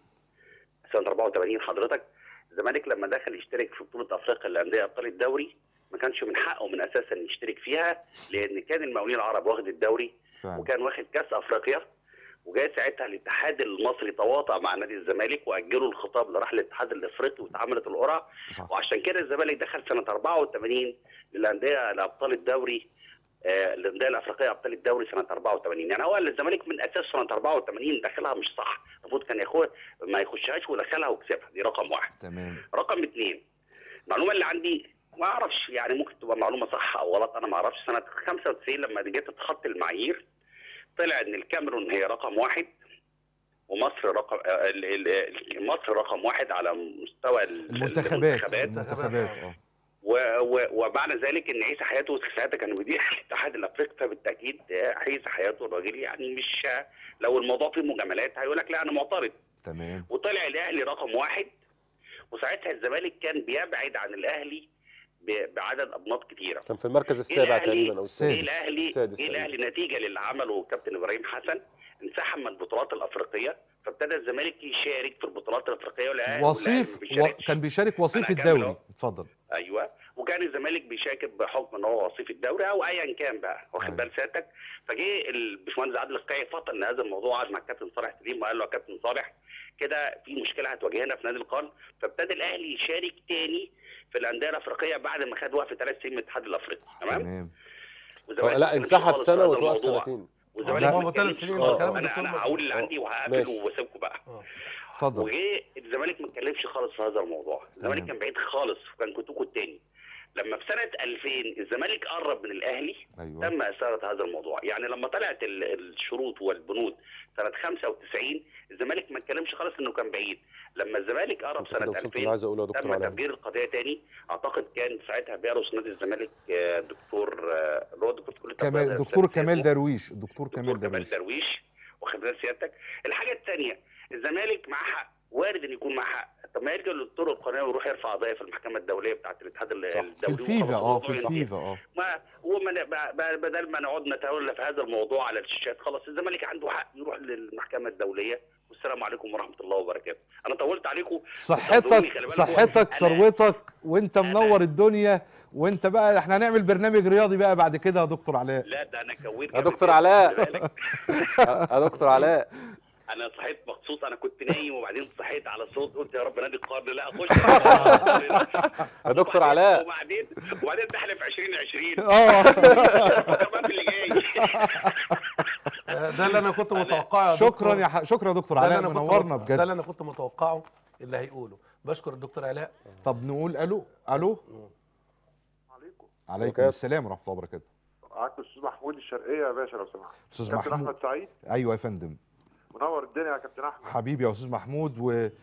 سنه أربعة وثمانين حضرتك الزمالك لما دخل يشترك في بطوله افريقيا للانديه ابطال الدوري ما كانش من حقه من اساسا يشترك فيها، لان كان المقاولين العرب واخد الدوري فعلا. وكان واخد كاس افريقيا وجاي ساعتها الاتحاد المصري تواطأ مع نادي الزمالك واجلوا الخطاب اللي راح للاتحاد الافريقي واتعملت القرعه، وعشان كده الزمالك دخل سنه أربعة وثمانين للانديه لابطال الدوري، آه الانديه الافريقيه ابطال الدوري سنه أربعة وثمانين. يعني هو الزمالك من اساس سنه أربعة وثمانين دخلها مش صح، المفروض كان ياخد ما يخشهاش ودخلها وكسبها. دي رقم واحد. تمام. رقم اثنين، المعلومه اللي عندي ما اعرفش يعني ممكن تبقى معلومه صح او غلط، انا ما اعرفش. سنه خمسة وتسعين لما جت تتخطى المعايير طلع ان الكاميرون هي رقم واحد ومصر رقم مصر رقم واحد على مستوى المنتخبات المنتخبات اه ومعنى ذلك ان عيسى حياته ساعتها كان مدير الاتحاد الافريقي، فبالتاكيد عيسى حياته الراجل يعني مش لو الموضوع فيه مجاملات هيقول لك لا انا معترض. تمام. وطلع الاهلي رقم واحد، وساعتها الزمالك كان بيبعد عن الاهلي بعدد ابناط كتيره. كان في المركز السابع تقريبا او السادس. الاهلي السادس الاهلي نتيجه للي عمله الكابتن ابراهيم حسن انسحب من البطولات الافريقيه، فابتدى الزمالك يشارك في البطولات الافريقيه والاهلي وصيف و... كان بيشارك وصيف الدوري. اتفضل. ايوه، وكان الزمالك بيشارك بحكم ان هو وصيف الدوري او ايا كان بقى، واخد بال سيادتك. فجه الباشمهندس عادل القيعي فطن هذا الموضوع، قعد مع الكابتن صالح سليم وقال له يا كابتن صالح كده في مشكله هتواجهنا في نادي القرن، فابتدى الاهلي يشارك تاني في الانديه الافريقيه بعد ما خد وقف ثلاث سنين من الاتحاد الافريقي. تمام. تمام. لا انسحب سنه وتوقف سنتين. والزمالك هو ثلاث سنين. انا انا هقول اللي عندي وهقفل واسيبكم بقى. اتفضل. وجه الزمالك ما اتكلمش خالص في هذا الموضوع، الزمالك كان بعيد خالص وكان كتوكو الثاني. لما في سنه ألفين الزمالك قرب من الاهلي أيوة. تم اثاره هذا الموضوع. يعني لما طلعت الشروط والبنود سنه خمسة وتسعين الزمالك ما اتكلمش خالص انه كان بعيد. لما الزمالك قرب سنه ألفين تم تفجير القضيه تاني. اعتقد كان ساعتها بيرأس نادي الزمالك دكتور اللي هو دكتور كمال دكتور كمال درويش الدكتور كمال درويش درويش واخد بال سيادتك. الحاجه الثانيه الزمالك معاه حق، وارد ان يكون معاه حق. طب ما يرجع للطرق القانونيه ويروح يرفع قضيه في المحكمه الدوليه بتاعت الاتحاد الدولي في الفيفا اه في الفيفا اه ما هو بدل ما نقعد نتولى في هذا الموضوع على الشاشات، خلاص الزمالك عنده حق يروح للمحكمه الدوليه. والسلام عليكم ورحمه الله وبركاته. انا طولت عليكم. صحتك صحتك ثروتك وانت منور الدنيا، وانت بقى احنا هنعمل برنامج رياضي بقى بعد كده يا دكتور علاء. لا ده انا كويت يا دكتور علاء يا دكتور علاء انا صحيت مخصوص، انا كنت نايم وبعدين صحيت على الصوت قلت يا رب نادي القرن لا اخش يا دكتور علاء. وبعدين وبعدين تحلف عشرين عشرين اه كمان اللي جاي. ده اللي انا كنت متوقعه. شكرا يا ح... شكرا يا دكتور علاء، منورنا بجد. ده اللي انا كنت متوقعه اللي هيقوله. بشكر الدكتور علاء. طب نقول الو. الو عليكم. عليكم السلام ورحمه الله وبركاته. معاكم استاذ محمود الشرقيه يا باشا لو سمحت. استاذ محمود. كابتن احمد سعيد. ايوه يا فندم. منور الدنيا يا كابتن احمد. حبيبي يا استاذ محمود.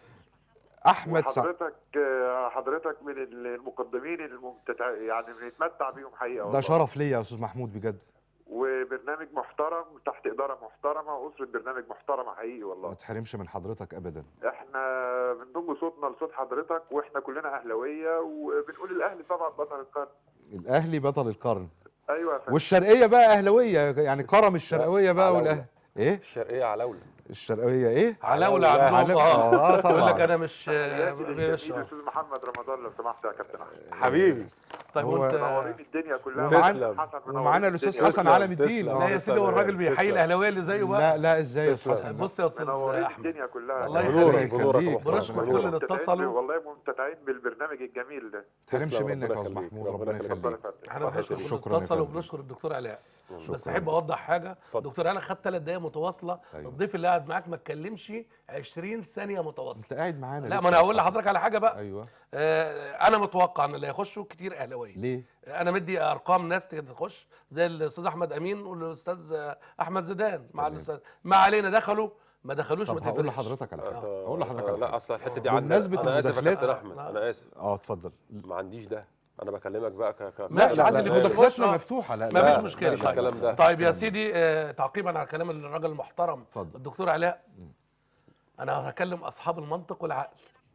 واحمد حضرتك سع... حضرتك من المقدمين الممتع يعني بنتمتع بيهم حقيقه والله. ده شرف ليا يا استاذ محمود بجد. وبرنامج محترم تحت اداره محترمه واسره برنامج محترمه حقيقي والله. ما تحرمش من حضرتك ابدا. احنا بنضم صوتنا لصوت حضرتك واحنا كلنا اهلاويه وبنقول الاهلي طبعا بطل القرن. الاهلي بطل القرن. ايوه يا فندم. والشرقيه بقى اهلاويه يعني كرم الشرقيه بقى والاهلي. ايه؟ الشرقيه علاوله. الشرقيه ايه؟ علاوله عندهم اه اه طبعا. يقول لك انا مش مش استاذ محمد رمضان لو سمحت يا كابتن احمد. حبيبي. طيب وانت منورين الدنيا كلها. ومعانا الاستاذ حسن علم الدين. لا يا سيدي هو الراجل بيحيي الاهلاويه اللي زيه بقى. لا لا ازاي يا استاذ حسن؟ بص يا استاذ احمد الدنيا كلها. الله يخليك. بنشكر كل اللي اتصلوا والله ممتتعين بالبرنامج الجميل ده. ما تحرمش منك يا استاذ محمود. ربنا يخليك. احنا بنشكر كل اللي اتصلوا وبنشكر الدكتور علاء. بس احب اوضح حاجه. الدكتور علاء خد ثلاث دقائق متواصله. الضيف اللي قاعد معاك ما اتكلمش عشرين ثانيه متواصله. انت قاعد معانا. لا ما انا هقول لحضرتك على حاجه بقى. ايوه. آه انا متوقع ان اللي هيخشوا كتير اهلاويه. ليه؟ انا مدي ارقام ناس تخش زي الاستاذ احمد امين والاستاذ احمد زيدان مع الاستاذ ما علينا دخلوا ما دخلوش. ما هقول لحضرتك على حاجه. هقول لحضرتك على لا اصل الحته دي عندنا. بمناسبه انا اسف يا كابتن المداخلات. احمد انا اسف. اه اتفضل. ما عنديش ده. انا بكلمك بقى ك ك لا لا لا مداخلاتنا مفتوحه. لا ما فيش مشكله. مش الكلام ده. طيب يا سيدي آه تعقيبا على كلام الراجل المحترم اتفضل. الدكتور علاء. انا هكلم اصحاب المنطق والعقل.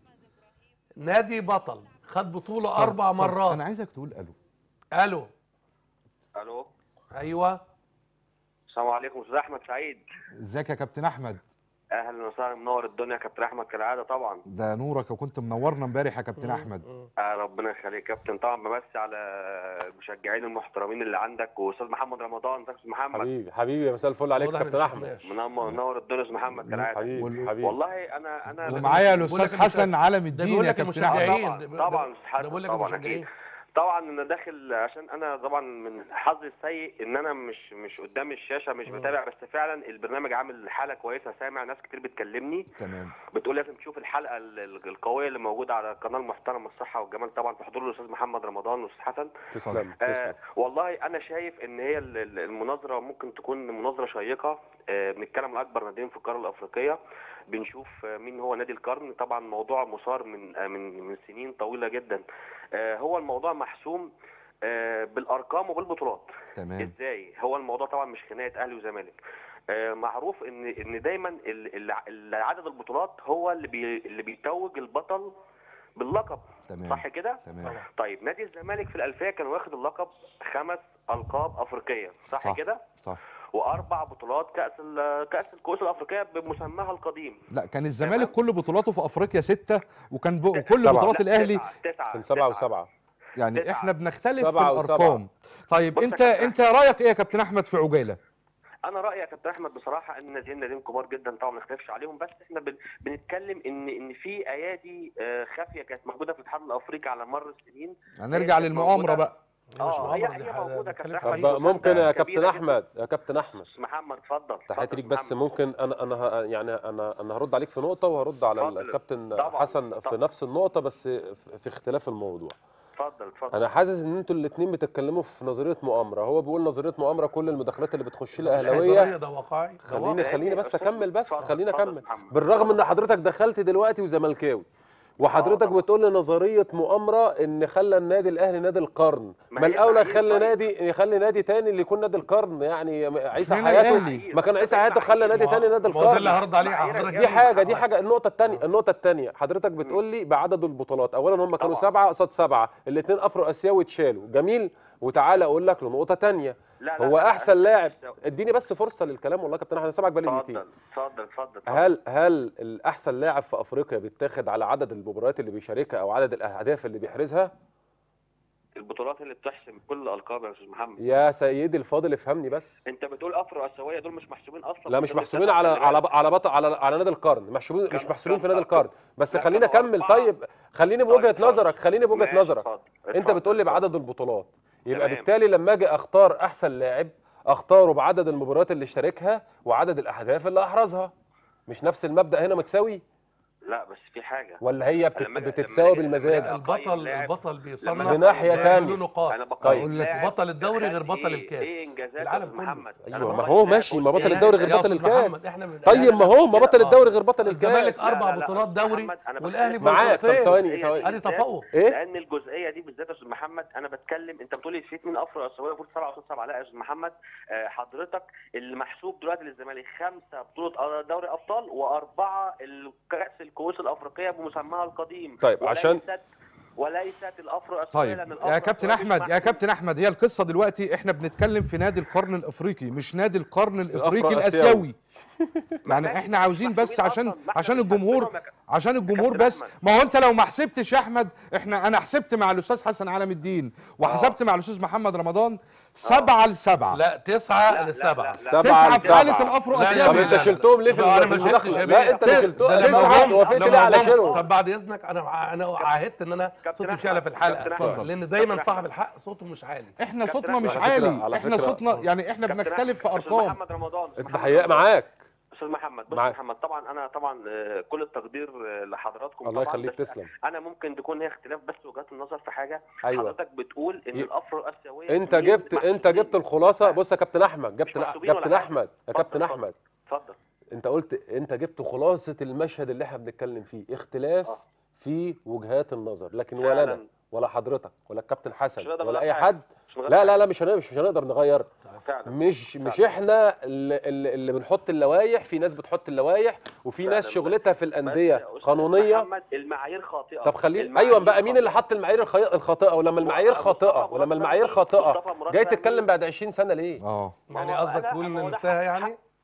نادي بطل خد بطوله اربع مرات. انا عايزك تقول الو. الو. الو. ايوه. السلام عليكم استاذ احمد سعيد. ازيك يا كابتن احمد؟ اهلا وسهلا، منور الدنيا يا كابتن احمد كالعاده. طبعا ده نورك، وكنت منورنا امبارح يا كابتن احمد. آه ربنا يخليك يا كابتن. طبعا بمسي على المشجعين المحترمين اللي عندك، واستاذ محمد رمضان. ازيك يا استاذ محمد؟ حبيبي حبيبي، مساء الفل عليك يا كابتن احمد. منور الدنيا يا استاذ محمد كالعاده. حبيبي حبيبي. والله انا انا ومعايا الاستاذ حسن علم الدين يا كابتن احمد. طبعا طبعا طبعا اكيد. طبعا انا داخل عشان انا طبعا من حظي السيء ان انا مش مش قدام الشاشه، مش بتابع، بس فعلا البرنامج عامل حاله كويسه. سامع ناس كتير بتكلمني تمام، بتقول لازم تشوف الحلقه القويه اللي موجوده على قناه المحترم الصحه والجمال، طبعا في حضور الاستاذ محمد رمضان والاستاذ حسن. تسلم آه تسلم. والله انا شايف ان هي المناظره ممكن تكون مناظره شيقه. آه بنتكلم عن اكبر ناديين في القاره الافريقيه، بنشوف مين هو نادي القرن. طبعا موضوع مثار من من من سنين طويله جدا. آه هو الموضوع محسوم آه بالارقام وبالبطولات. تمام. ازاي؟ هو الموضوع طبعا مش خناقه اهلي وزمالك. آه معروف ان ان دايما عدد البطولات هو اللي بي اللي بيتوج البطل باللقب. تمام. صح كده؟ تمام. طيب نادي الزمالك في الألفية كان واخد اللقب خمس القاب افريقيه، صح, صح كده؟ صح. واربع بطولات كاس كاس الكؤوس الافريقيه بمسماها القديم. لا، كان الزمالك كل بطولاته في افريقيا سته، وكان كل بطولات الاهلي كان سبعه وسبعه. يعني تسعة. احنا بنختلف في الارقام. طيب انت انت رايك ايه يا كابتن احمد في عجاله؟ انا رايي يا كابتن احمد بصراحه ان ناديين ناديين كبار جدا طبعا ما نختلفش عليهم، بس احنا بن... بنتكلم ان ان في ايادي خافيه كانت موجوده في الاتحاد الافريقي على مر السنين. هنرجع للمؤامره بقى. اه هي هي موجوده كابتن احمد. طب ممكن يا كابتن احمد يا كابتن احمد محمد اتفضل. تحياتي ليك، بس ممكن انا انا يعني انا انا هرد عليك في نقطه وهرد على الكابتن حسن في نفس النقطه، بس في اختلاف الموضوع. اتفضل اتفضل. انا حاسس ان انتوا الاثنين بتتكلموا في نظريه مؤامره. هو بيقول نظريه مؤامره، كل المداخلات اللي بتخش لي اهلاويه. ده واقعي. خليني خليني بس اكمل، بس خليني اكمل. بالرغم ان حضرتك دخلت دلوقتي وزملكاوي، وحضرتك بتقول لي نظريه مؤامره ان خلى النادي الاهلي نادي القرن، ما الاولى يخلي نادي يخلي نادي تاني اللي يكون نادي القرن. يعني عيسى حياته ما كان عيسى حياته خلى نادي تاني نادي القرن. ده اللي هرد عليه حضرتك. دي حاجه دي حاجه النقطه الثانيه النقطه الثانيه حضرتك بتقول لي بعدد البطولات. اولا هم كانوا سبعه قصاد سبعه، الاثنين افرو اسيوي اتشالوا. جميل. وتعالى اقول لك له نقطه ثانيه. هو احسن لاعب، اديني بس فرصه للكلام والله يا كابتن احمد، سامعك بقالي دقيقتين. اتفضل اتفضل. هل هل الاحسن لاعب في افريقيا بيتاخد على عدد المباريات اللي بيشاركها او عدد الاهداف اللي بيحرزها؟ البطولات اللي بتحسم كل الالقاب يا استاذ محمد. يا سيدي الفاضل افهمني بس. انت بتقول افرو اسيويه، دول مش محسوبين اصلا. لا مش محسوبين على على على بطل على على نادي القرن، محسوبين مش محسوبين في نادي القرن. بس خليني اكمل. طيب خليني بوجهه نظرك خليني بوجهه نظرك انت بتقول لي بعدد البطولات، يبقى بالتالي لما اجي اختار احسن لاعب اختاره بعدد المباريات اللي اشتركها وعدد الاهداف اللي احرزها. مش نفس المبدأ هنا متساوي؟ لا بس في حاجه، ولا هي بتت... بتتساوي بالمزاج؟ البطل البطل بيصنف بناحيه ثانيه. انا بقول لك بطل الدوري غير بطل الكاس. ايه انجازات العالم محمد؟ ايوه ما هو ماشي، ما بطل الدوري غير بطل الكاس. طيب ما هو ما بطل الدوري غير بطل الكاس. الزمالك اربع بطولات دوري والاهلي معاك. طب ثواني ثواني ادي تفوق. ايه؟ لان الجزئيه دي بالذات يا استاذ محمد انا بتكلم، انت بتقول لي في اثنين افرو اسيويه المفروض سبعه قصاد سبعه. لا يا استاذ محمد، حضرتك اللي محسوب دلوقتي للزمالك خمسه بطوله دوري ابطال واربعه كاس الكؤوس الافريقيه بمسماها القديم. طيب عشان وليست الافرو اسيويه. طيب يا كابتن احمد يا كابتن احمد هي القصه دلوقتي احنا بنتكلم في نادي القرن الافريقي مش نادي القرن الافريقي الاسيوي. يعني احنا عاوزين بس عشان عشان الجمهور عشان الجمهور بس. ما هو انت لو ما حسبتش يا احمد، احنا انا حسبت مع الاستاذ حسن علم الدين وحسبت مع الاستاذ محمد رمضان سبعة لسبعة. لا تسعة لسبعة. سبعة في حالة الافرو اسيوي. طب انت شلتهم ليه في المداخله؟ لا انت اللي شلتهم. تسعة وافقت ليه على شيلهم؟ طب بعد اذنك انا انا عاهدت ان انا صوتي مش عالي في الحلقه، لان دايما صاحب الحق صوته مش عالي. احنا صوتنا مش عالي، احنا صوتنا يعني احنا بنختلف في ارقام. محمد رمضان التحيه معاك استاذ محمد. بص محمد، طبعا انا طبعا كل التقدير لحضراتكم. الله يخليك تسلم. انا ممكن تكون هي اختلاف بس وجهات النظر في حاجه. أيوة. حضرتك بتقول ان ي... الافرو اسيويه انت جبت انت جبت الخلاصه. بص يا كابتن احمد كابتن كابتن احمد يا كابتن احمد اتفضل. انت قلت انت جبت خلاصه المشهد اللي احنا بنتكلم فيه. اختلاف أه. في وجهات النظر، لكن ولا انا ولا حضرتك ولا الكابتن حسن ولا اي حد لا لا لا مش هنقدر مش هنقدر نغير. مش مش احنا اللي, اللي بنحط اللوائح، في ناس بتحط اللوائح وفي ناس شغلتها في الانديه قانونيه. محمد المعايير خاطئه. طب خلينا ايوه بقى، مين اللي حط المعايير الخاطئه؟ ولما المعايير خاطئه ولما المعايير خاطئه جاي تتكلم بعد عشرين سنه ليه؟ اه يعني قصدك تقول ان ننساها يعني؟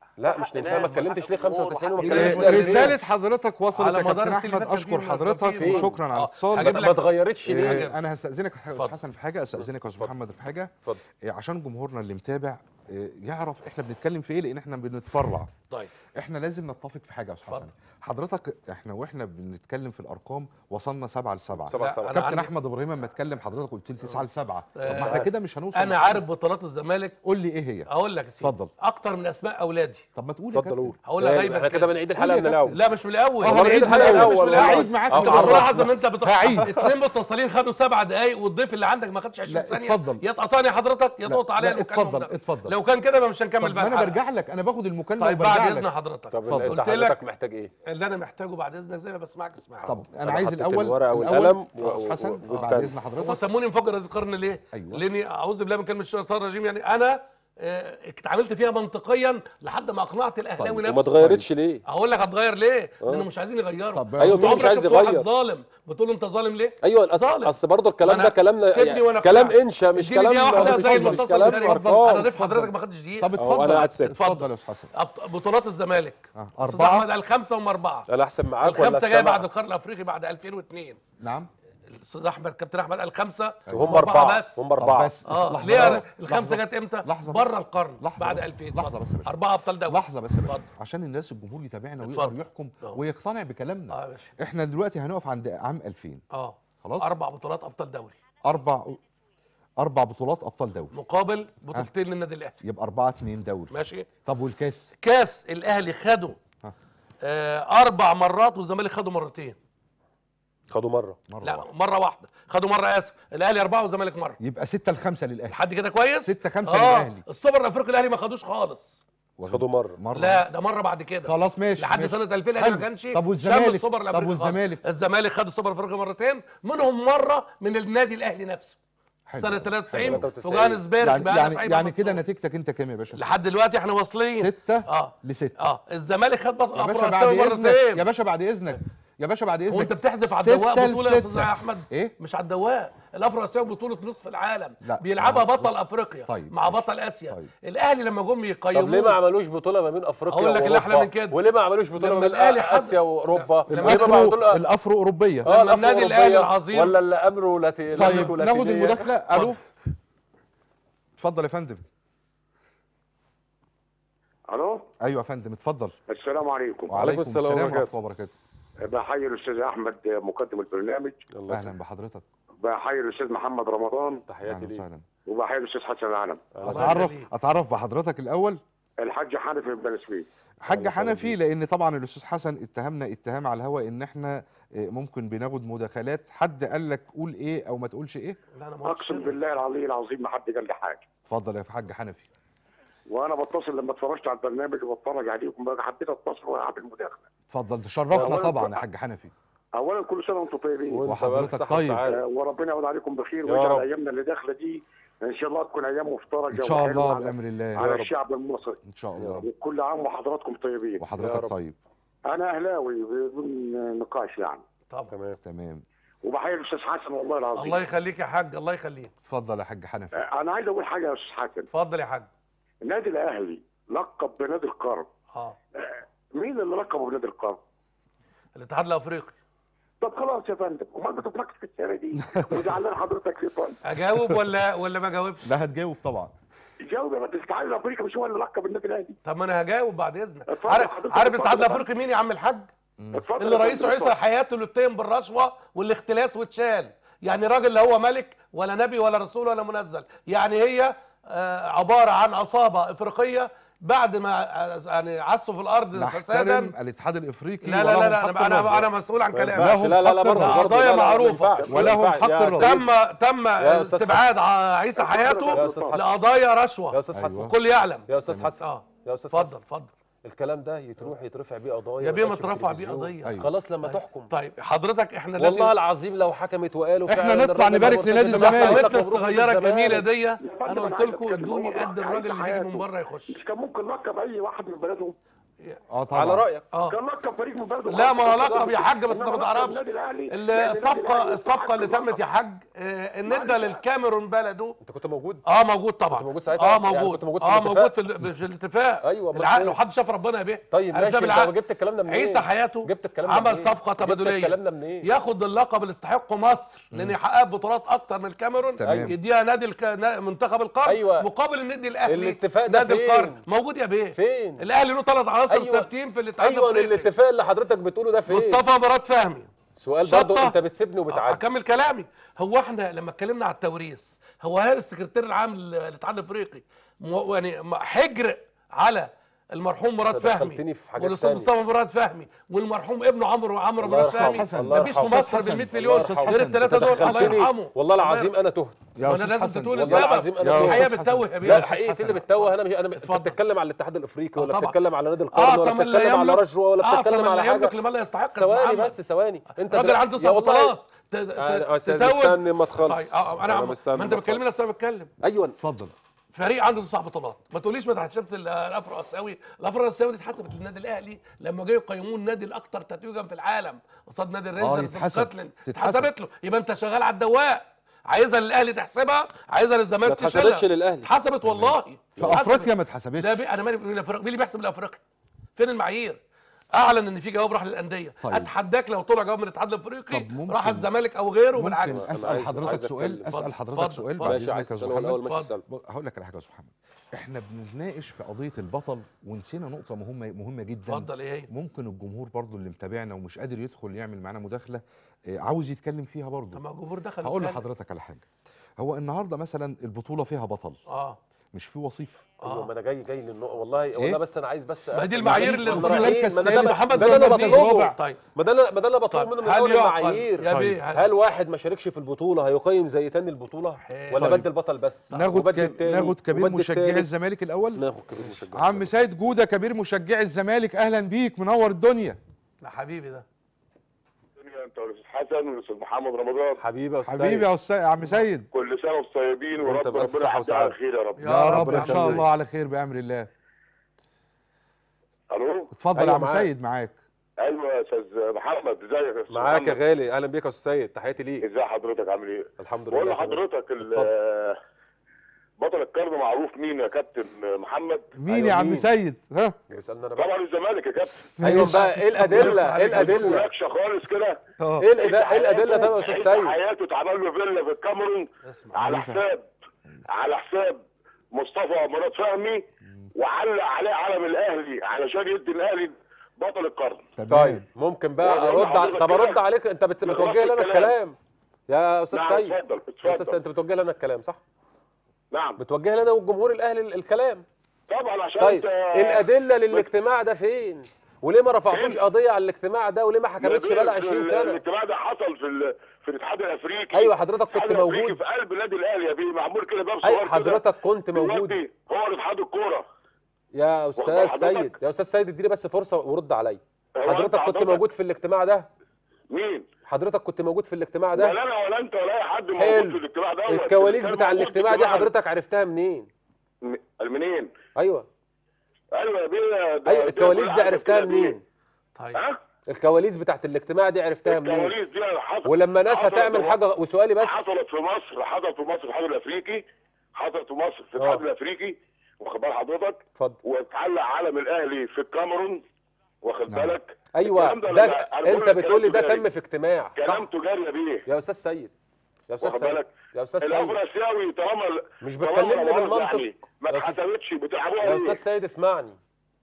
لا مش ننساها، ما اتكلمتش ليه خمسة وتسعين وما اتكلمتش ليه رساله حضرتك وصلت على يا مدار كابتن السنين احمد، اللي فاتت اشكر كتير حضرتك فين؟ وشكرا على آه، الاتصال. هجيب ما لك- اتغيرتش ليه؟ إيه، انا هستاذنك يا استاذ اتفضل. حسن في حاجه، استاذنك يا استاذ محمد في حاجه، اتفضل. إيه، عشان جمهورنا اللي متابع إيه، يعرف احنا بنتكلم في ايه، لان احنا بنتفرع. طيب احنا لازم نتفق في حاجه يا استاذ اتفضل. حسن. حضرتك احنا واحنا بنتكلم في الارقام وصلنا سبعة لسبعة. سبعة لا، لسبعة. أنا كابتن عندي- احمد ابراهيم لما اتكلم حضرتك قلت لي تسعة لسبعة. طب آه، ما احنا كده مش هنوصل. انا عارف بطولات الزمالك. قول لي ايه هي. اقول لك يا سيدي اتفضل. اكتر من اسماء اولادي. طب ما تقول يا اتفضل كابتن. قول. هقول لك إيه، غايبة احنا كده كده. بنعيد الحلقه من الاول. لا مش من الاول. اه، هنعيد من الحلقة الأول. الأول. مش من الأول. هعيد معاك انت من الأول. بتلاحظ ان انت بت... هعيد. اتنين متصلين خدوا سبع دقايق والضيف اللي عندك ما خدش عشرين لا، ثانيه. اتفضل. يا تقطعني حضرتك يا لا، تقطع عليا لا، المكالمة اتفضل، ده. اتفضل. لو كان كده مش هنكمل طب بقى ما انا الحلقة. برجع لك، انا باخد المكالمه طيب وبرجع بعد لك. اذن حضرتك. طب اتفضل. انت قلت لك حضرتك محتاج ايه؟ اللي انا محتاجه بعد اذنك زي ما بسمعك اسمعها. طب انا أنا عايز حطيت الاول الورقة الأول- والقلم و- أستاذ حسن و- بعد واستنى. اذن حضرتك. وسموني مفجر القرن ليه؟ أيوة. لاني اعوذ بالله من كلمه الشيطان الرجيم، يعني انا آه، اتعاملت فيها منطقيا لحد ما اقنعت الاهلاوي طيب. نفسه. وما اتغيرتش ليه؟ هقول لك هتغير ليه؟ لانه مش عايزين يغيروا. طب أيوة، أنت مين مش عمرك عايز شفت واحد يغير؟ ظالم بتقول له انت ظالم ليه؟ ايوه اصل ظالم. اصل برضه الكلام ما ده أنا- كلام سيبني وأنا كلام أقنعك. انشا مش اديني كلام دقيقة واحدة زي مش المتصل كلام الخارجي. ارقام. انا ضيف حضرتك ما خدتش دقيقه. طب أهو اتفضل. أنا قاعد ساكت. اتفضل يا استاذ حسن. أبط- بطولات الزمالك آه، أستاذ أربعة. احمد قال خمسه هم اربعه. انا احسب معاك ولا الخمسه جايه استمع؟ بعد القرن الافريقي بعد ألفين واثنين. نعم. الاستاذ احمد كابتن احمد قال خمسه هم اربعه بس. هم طب اربعه بس اه لحظة ليه بقى. الخمسه لحظة. جت امتى؟ لحظة بره القرن لحظة بعد بس. ألفين. لحظة بس يا باشا. اربعه ابطال دوري. لحظه بس يا باشا اتفضل. عشان الناس الجمهور يتابعنا اتفضل. ويقدر يحكم اه. ويقتنع بكلامنا. اه يا باشا. احنا دلوقتي هنقف عند عام ألفين. اه خلاص. اربع بطولات ابطال دوري اربع اربع بطولات ابطال دوري، مقابل بطولتين للنادي الاهلي. يبقى أربعة اتنين دوري. ماشي. طب والكاس؟ كاس الاهلي خده ها. آه اربع مرات والزمالك خده مرتين. خدوا مره مرة لا واحدة. مره واحده خدوا مره، اسف الاهلي اربعه والزمالك مره. يبقى ستة لخمسة للاهلي. لحد كده كويس. ستة خمسة اه للاهلي. السوبر الافريقي الاهلي ما خدوش خالص. خدوا مره مرة. لا ده مره بعد كده. خلاص ماشي لحد ماشي. سنه ألفين الاهلي ما حلو. كانش طب شام والزمالك؟ السوبر الافريقي طب والزمالك؟ خالص. الزمالك خد السوبر الافريقي مرتين، منهم مره من النادي الاهلي نفسه حلو. سنه ثلاثة وتسعين ثلاثة في وتسعين. جوهانسبرج. يعني بقى يعني, في أي يعني بلد كده صوت. نتيجتك انت كام يا باشا؟ لحد دلوقتي احنا واصلين ستة اه لستة. اه الزمالك خد بطل يا باشا بعد افريقيا اذنك، مرتين. يا باشا بعد اذنك، يا باشا بعد اذنك. وانت بتحذف على ستة الدواء بطوله يا استاذ لستة. احمد. ايه؟ مش على الدواء، الافرو اسيوي بطوله نصف العالم لا. بيلعبها آه. بطل افريقيا طيب. مع ماشي. بطل اسيا. طيب. الاهلي لما جم يقيموه طب ليه ما عملوش بطوله ما بين افريقيا أقول لك اللي أحلى وأوروبا؟ من كده. وليه ما عملوش بطوله لما ما بين الأهلي حد- اسيا واوروبا؟ لما ليه ما الافرو عملوا- الافرو اوروبيه. اه لما النادي الأفرو الأهلي أوروبية العظيم- ولا اللي امرو لاتي طيب ناخد المداخله. الو اتفضل يا فندم. الو ايوه يا فندم اتفضل. السلام عليكم. وعليكم السلام السلام وبركاته. ورحمه الله وبركاته. بحيي الاستاذ احمد مقدم البرنامج، اهلا بحضرتك. بحيي الاستاذ محمد رمضان، تحياتي اهلا ليك. وسهلا. وبحيي الاستاذ حسن العلم. اتعرف اتعرف بحضرتك الاول. الحاج حنفي من بني سويف. حاج الله يسلمك. حنفي، لان طبعا الاستاذ حسن اتهمنا اتهام على الهواء ان احنا ممكن بناخد مداخلات. حد قال لك قول ايه او ما تقولش ايه؟ لا انا ما قلتش اقسم كده. بالله العلي العظيم ما حد قال لي حاجه. اتفضل يا حاج حنفي. وانا بتصل لما اتفرجت على البرنامج واتفرج عليكم بقى حبيت اتصل واعمل مداخله. اتفضل تشرفنا أولاً- طبعا يا حاج حنفي. اولا كل سنه وانتم طيبين، وانت وحضرتك بألف صحة طيب. وسعادة. آه، وربنا يعود عليكم بخير يا ويجعل رب. ايامنا اللي داخله دي ان شاء الله تكون ايام مفترجه ان شاء وحلوة الله على- بامر الله. على يا رب. الشعب المصري. ان شاء يا الله. رب. وكل عام وحضراتكم طيبين. يا وحضرتك رب. طيب. انا اهلاوي بدون نقاش يعني، طبعا. تمام. تمام. وبحيي الاستاذ حسن والله العظيم. الله يخليك يا حاج، الله يخليك. اتفضل يا حاج حنفي. آه، انا عايز اقول حاجه يا استاذ حسن. اتفضل يا حاج. النادي الاهلي لقب بنادي القرن. اه مين اللي لقبه بنادي القرن؟ الاتحاد الافريقي. طب خلاص يا فندم، امال بتتناقش في السنه دي وزعلان حضرتك ليه طيب؟ اجاوب ولا ولا ما اجاوبش؟ لا هتجاوب طبعا. جاوب يا فندم، الاتحاد الافريقي مش هو اللي لقب النادي الاهلي؟ طب ما انا هجاوب بعد اذنك. اتفضل عارف حضرتك، عارف اتفضل الاتحاد يا الافريقي مين يا عم الحاج؟ اتفضل اللي يا رئيسه فندم، عيسى اتفضل. حياته اللي اتهم بالرشوه والاختلاس واتشال. يعني راجل لا هو ملك ولا نبي ولا رسول ولا منزل، يعني هي آه، عباره عن عصابه افريقيه بعد ما آه، يعني عصوا في الارض نحترم فسادا. الاتحاد الافريقي. لا لا لا, لا ولهم حق انا انا الرد. انا مسؤول عن ما كلامي. ينفعش. لا لا لا برضه ده برضه قضايا لا، لا، ما معروفة. ينفعش. ولهم ما ينفعش. حق يا الرد. سيدي. تم تم يا أستاذ استبعاد ع- عيسى يا حياته أستاذ حسن. لقضايا رشوه. يا استاذ حسن. الكل يعلم. يا استاذ حسن. اه يا استاذ اتفضل حسن. اتفضل. الكلام ده يتروح يترفع بيه قضايا. يا بيه ما ويتقال في اترفع بيه التلفزيون. قضيه. أيوة. خلاص لما تحكم. طيب حضرتك احنا والله لازم العظيم لو حكمت وقالوا إحنا فعلا نطلع الراجل نبارك مرتضى لنادي بالله الزمالك. عليك حضرتك مبروك الصغيره للزمالك. الجميله دي انا فندم، قلت عايز لكم أتكلم ادوني والله. قد الراجل عايز اللي بيجي من حياته. بره يخش. مش كان ممكن لقب اي واحد من بلدهم؟ اه طبعا على رايك. اه كان لقب فريق من بلده. لا ما هو لقب يا حاج، بس انت إنما ما تعرفش النادي الأهلي- الصفقه الصفقه اللي تمت يا حاج، آه، ان ادى للكاميرون بلده. انت كنت موجود؟ اه موجود طبعا. كنت موجود ساعتها؟ اه موجود يعني كنت موجود في اه الاتفاق؟ موجود في, ال- في الاتفاق. ايوه العقد لو حد شاف ربنا يا بيه. طيب ماشي، انت جبت الكلام ده منين؟ عيسى حياته جبت الكلام ده عمل منين؟ صفقه تبادليه. جبت الكلام ده منين؟ ياخد اللقب اللي تستحقه مصر لان يحقق بطولات اكتر من الكاميرون، تمام. يديها نادي الك... نا- منتخب القرن. أيوة. مقابل النادي الاهلي الاتفاق ده نادي فين؟ القرن موجود يا بيه. فين؟ الاهلي له ثلاث عناصر أيوة. ثابتين في الاتحاد ايوه الافريقي. الاتفاق اللي حضرتك بتقوله ده فين؟ مصطفى مراد فهمي. سؤال شطة. برضه انت بتسيبني وبتعدي. اكمل كلامي. هو احنا لما اتكلمنا على التوريث، هو هل السكرتير العام للاتحاد الافريقي مو- يعني م- حجر على المرحوم مراد أنت فهمي دخلتني في حاجات والاستاذ تانية. مصطفى مراد فهمي والمرحوم ابنه عمرو عمرو الله مراد يرحمه. فهمي؟ الله مفيش في يرحمه. مصر بال مية مليون أستاذ غير حسن. الثلاثه دول. الله دخلتني يرحمه. والله العظيم انا تهت. يا وانا أستاذ لازم حسن. تقول والله السبب. العظيم أنا الحقيقه أستاذ بتتوه حسن. يا بيه. لا يا أستاذ حقيقتي اللي حسن. بتتوه انا مش انا اتفضل. انت بتتكلم على الاتحاد الافريقي ولا طبعا. بتتكلم على نادي اه القرن ولا طب اللي بتتكلم على يملك- رجوه ولا اه بتتكلم طب على اللي حاجه. يملك لما لا يستحق. يا ثواني محمد. بس ثواني. انت راجل دل- عنده يا تسع والله- بطولات. ت- ت- انا استاذ تتوج. استنى ما طيب تخلص. اه انا مستني ما انت ما بتكلمني لسه بتكلم. ايوه اتفضل. فريق عنده تسع بطولات، ما تقوليش ما تحسبش الافرو اسيوي، الافرو اسيوي دي اتحسبت للنادي الاهلي لما جاوا يقيموه النادي الاكثر تتويجا في العالم قصاد نادي الرينجرز في يتحسب. سكوتلاند. تتحسب. اتحسبت له، يبقى انت شغال على الدواء. عايزها للاهلي تحسبها، عايزها ما للزمالك تشيلها. اتحسبتش للاهلي. اتحسبت والله. في اتحسبت. افريقيا ما اتحسبتش. لا بي انا مالي مين الأفريقي؟ مين اللي بيحسب الافريقي؟ فين المعايير؟ اعلن ان في جواب راح للانديه. طيب. اتحداك لو طلع جواب من الاتحاد الافريقي طب ممكن- راح الزمالك او غيره ممكن بالعكس. أنا اسال عايز- حضرتك عايز سؤال أتكلم. اسال اتفضل. حضرتك سؤال بعد ماشي اذنك يا عايز استاذ تسال ولا اول محمد. ماشي اسال. هقول لك على حاجه يا استاذ محمد. احنا بنتناقش في قضيه البطل ونسينا نقطه مهمه مهمه جدا. اتفضل. ايه هي؟ ممكن الجمهور برضو اللي متابعنا ومش قادر يدخل يعمل معانا مداخله، آه، عاوز يتكلم فيها برضو. طب ما الجمهور دخل. هقول يتكلم. لحضرتك على حاجه. هو النهارده مثلا البطوله فيها بطل، اه مش في وصيف. ايوه ما انا جاي جاي للنقطه والله. إيه؟ والله بس انا عايز بس ما دي أفهم. المعايير مفيش اللي منظر المفروض عين. المركز ما ده الثالث. أنا- محمد ده اللي انا بن بطلبه. رابع. طيب ما ده اللي- ما ده اللي بطلبه طيب. منه من هل اول يعقل المعايير. يا طيب. بيه؟ هل واحد ما شاركش في البطوله هيقيم زي تاني البطوله ولا طيب. بدل بطل بس؟ ناخد وبدل ك... التاني ناخد كبير وبدل مشجعي التالت. الزمالك الاول. ناخد كبير مشجعي عم سيد جوده كبير مشجعي الزمالك، اهلا بيك، منور الدنيا. ده حبيبي ده. انت والاستاذ حسن والاستاذ محمد رمضان، حبيبي يا استاذ حبيبي يا استاذ عم سيد. كل سنه وانتم طيبين وأنت ورب بألف ربنا صحة يحفظها على وسعادة. خير يا رب. يا يا رب رب ان شاء يخليك. الله على خير بامر الله. الو اتفضل أيوة يا عم معاك. سيد معاك. ايوه يا استاذ محمد، ازيك يا استاذ معاك يا محمد؟ غالي. اهلا بيك يا استاذ سيد. تحياتي ليك. ازي حضرتك عامل ايه؟ الحمد لله. بقول تمام. لحضرتك ال- اتفضل. بطل القرن معروف مين يا كابتن محمد؟ مين أيوة يا عم مين؟ سيد؟ ها بيسالني انا بقى. طبعا الزمالك يا كابتن. ايوه ماشي. بقى ايه الادله؟ ايه الادله؟ مناقشه خالص كده. اه. ايه الادله؟ ايه الادله طب يا استاذ عيد سيد؟ حياته اتعمل له فيلا في الكاميرون اسمع. على ماشي. حساب على حساب مصطفى مراد فهمي، وعلق عليه علم الاهلي علشان يدي الاهلي بطل القرن. طيب ممكن بقى وأنا ارد ع- حضرتك طب كده ارد عليك. انت بت- نخلص بتوجه لي انا الكلام. الكلام يا استاذ نعم سيد. اتفضل يا استاذ سيد اتفضل. انت بتوجه لي انا الكلام صح؟ نعم بتوجه لي انا والجمهور الاهلي ال- الكلام. طبعا عشان طيب انت الادله للاجتماع ده فين؟ وليه ما رفعتوش فين؟ قضيه على الاجتماع ده؟ وليه ما حكمتش بقى عشرين سنه؟ الاجتماع ده حصل في ال... في الاتحاد الافريقي. ايوه حضرتك كنت الاتحاد الأفريقي موجود. في قلب النادي الاهلي يا بيه، معمول كده باب صغير ايوه كده. حضرتك كنت موجود دلوقتي هو الاتحاد الكوره. يا واخد استاذ بال حضرتك؟ سيد. يا استاذ سيد اديني بس فرصه ورد عليا. هو حضرتك أنت كنت حضرتك- موجود في الاجتماع ده؟ مين؟ حضرتك كنت موجود في الاجتماع ده؟ ولا انا ولا انت ولا اي حد موجود حلو. في الاجتماع ده. الكواليس بتاع الاجتماع دي حضرتك عرفتها منين؟ منين؟ ايوه ايوه يا بيه ده- ايوه ده الكواليس كل دي حاجة عرفتها كده يا بيه. منين؟ طيب ها؟ الكواليس بتاعت الاجتماع دي عرفتها منين؟ الكواليس دي حصلت ولما ناس حصلت هتعمل في- حاجه وسؤالي بس حصلت في مصر، حصلت في مصر في الاتحاد الافريقي، حصلت في مصر في آه. الاتحاد الافريقي، واخد بال حضرتك؟ اتفضل. واتعلق علم الاهلي في الكاميرون، واخد نعم. بالك؟ ايوه الكلام ده ده لما- أنا بقول انت لك بتقول لي كلام ده تجاري. تم في اجتماع صح؟ كلام تجاري يا بيه. يا استاذ سيد يا استاذ واخد سيد بالك؟ يا استاذ سيد الافريقياوي طالما مش طالما بتكلمني لا مؤاخذة بالمنطق. يعني ما يا أستاذ- اتحسبتش بتلعبوها يا ليه؟ استاذ سيد اسمعني.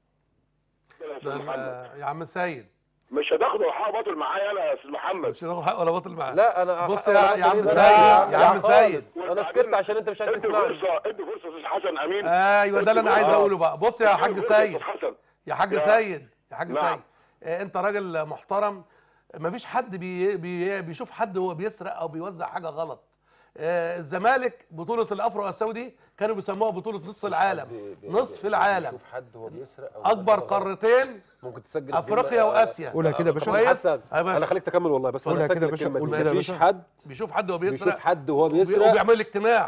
يا أستاذ ده محمد. ال- يا عم سيد مش هتاخدوا حق باطل معايا انا يا استاذ محمد. مش هتاخد حق ولا باطل معاه. لا انا بص أنا يا- بطل يا عم إيه بس؟ سيد، يا عم خالص. سيد. انا سكت عشان انت مش عايز ادي تسمعني. فرصه ادي فرصه استاذ حسن امين. ايوه ده اللي انا عايز آه. اقوله بقى. بص يا حاج ادي فرصة سيد، أستاذ حسن. يا حاج يا- سيد يا حاج نعم. سيد، آه، انت راجل محترم، مفيش حد بي بي بيشوف حد هو بيسرق او بيوزع حاجه غلط. آه، الزمالك بطوله الافرو اسيوي دي كانوا بيسموها بطوله نص العالم، بي- بي- نصف بي- العالم، شوف حد هو بيسرق أو اكبر بيعمل غلط. قارتين ممكن تسجل افريقيا الجملة. واسيا. قولها كده يا باشا. كويس؟ حسن يا باشا. انا خليك تكمل والله بس انا قولها كده سجل يا باشا، الكلمه قول دي كده يا مفيش باشا. حد بيشوف حد وهو بيشوف بيسرق حد وهو وبي- بيسرق وبيعمل اجتماع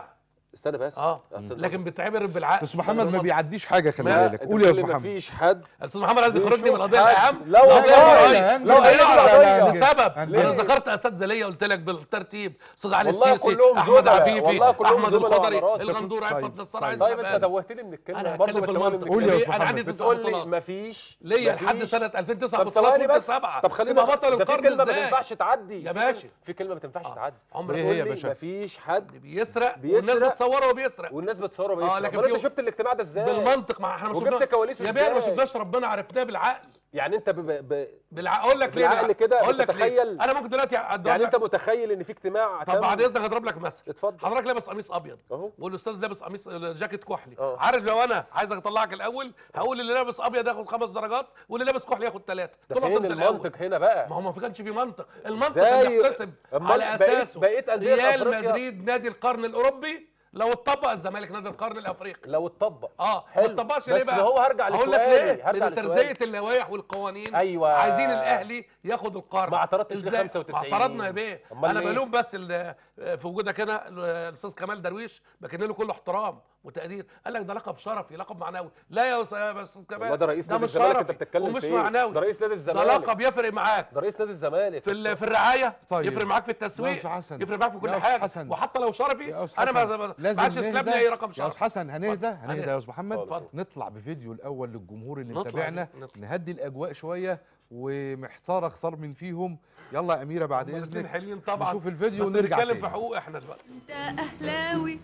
استنى بس اه لكن بتعبر بالعقل. بس محمد ما بيعديش حاجه، خلي بالك. قول يا استاذ محمد. مفيش حد استاذ محمد عايز يخرجني من القضيه يا عم. لا والله لو قضيه لسبب انا ذكرت اساتذه ليا قلت لك بالترتيب، استاذ علي السيسي، احمد عفيفي، احمد الخضري، الغندور، عفت نصر. عايز طيب انت توهتني من الكلمه برضه بالمنطق. قول يا استاذ محمد. انا عندي تسع بتقول لي مفيش ليا لحد سنه ألفين وتسعة طب ثواني بس. سبعة. طب خلينا بطل ده في القرن كلمه ما ازاي تنفعش تعدي يا باشا؟ في كلمه ما تنفعش تعدي. عمرك ايه هي يا باشا؟ مفيش حد بيسرق والناس بتصوره وبيسرق والناس بتصوره وبيسرق. اه لكن انت شفت الاجتماع ده ازاي؟ بالمنطق. ما احنا وجبت كواليسه يا ازاي؟ بيه ما شفناش ربنا، عرفناه بالعقل. يعني انت ب... ب... بالعقل. اقول لك ليه بالعقل كده بتتخيل؟ انا ممكن دلوقتي يعني انت متخيل ان في اجتماع؟ طب بعد اذنك هضرب لك مثل. اتفضل. حضرتك لابس قميص ابيض اهو والاستاذ لابس قميص جاكيت كحلي. أوه. عارف لو انا عايزك اطلعك الاول هقول اللي لابس ابيض ياخد خمس درجات واللي لابس كحلي ياخد ثلاثه. ده فين المنطق هنا بقى؟ ما هو ما كانش في منطق. المنطق اللي يحتسب على اساسه بقيت انديه ريال مدريد نادي القرن الاوروبي لو اتطبق الزمالك نادي القرن الافريقي. لو اتطبق اه ما اتطبقش ليه بقى؟ بس هو هرجع لسؤالي. هقول لك ليه؟ لان ترزيه اللوائح والقوانين ايوه عايزين الاهلي ياخد القرن. ما اعترضتش ليه خمسة وتسعين؟ اعترضنا يا بيه. انا بلوم بس في وجودك هنا الاستاذ كمال درويش بكن له كل احترام وتقدير. قال لك ده لقب شرفي، لقب معنوي. لا يا استاذ كمال ده رئيس نادي الزمالك انت بتتكلم ومش فيه. معنوي. ده رئيس نادي الزمالك. ده لقب يفرق معاك. ده رئيس نادي الزمالك في في الرعايه. طيب. يفرق معاك في التسويق، يفرق معاك في كل حاجه. حسن. وحتى لو شرفي انا ما عادش اسلام لي اي رقم شرفي. يا استاذ حسن هنهدى هنهدى يا استاذ محمد. نطلع بفيديو الاول للجمهور اللي متابعنا، نهدي الاجواء شويه ومحتار اختار من فيهم. يلا يا اميره بعد اذنك حلوين طبعا. نشوف الفيديو ونرجع نتكلم في حقوق احنا دلوقتي. انت اهلاوي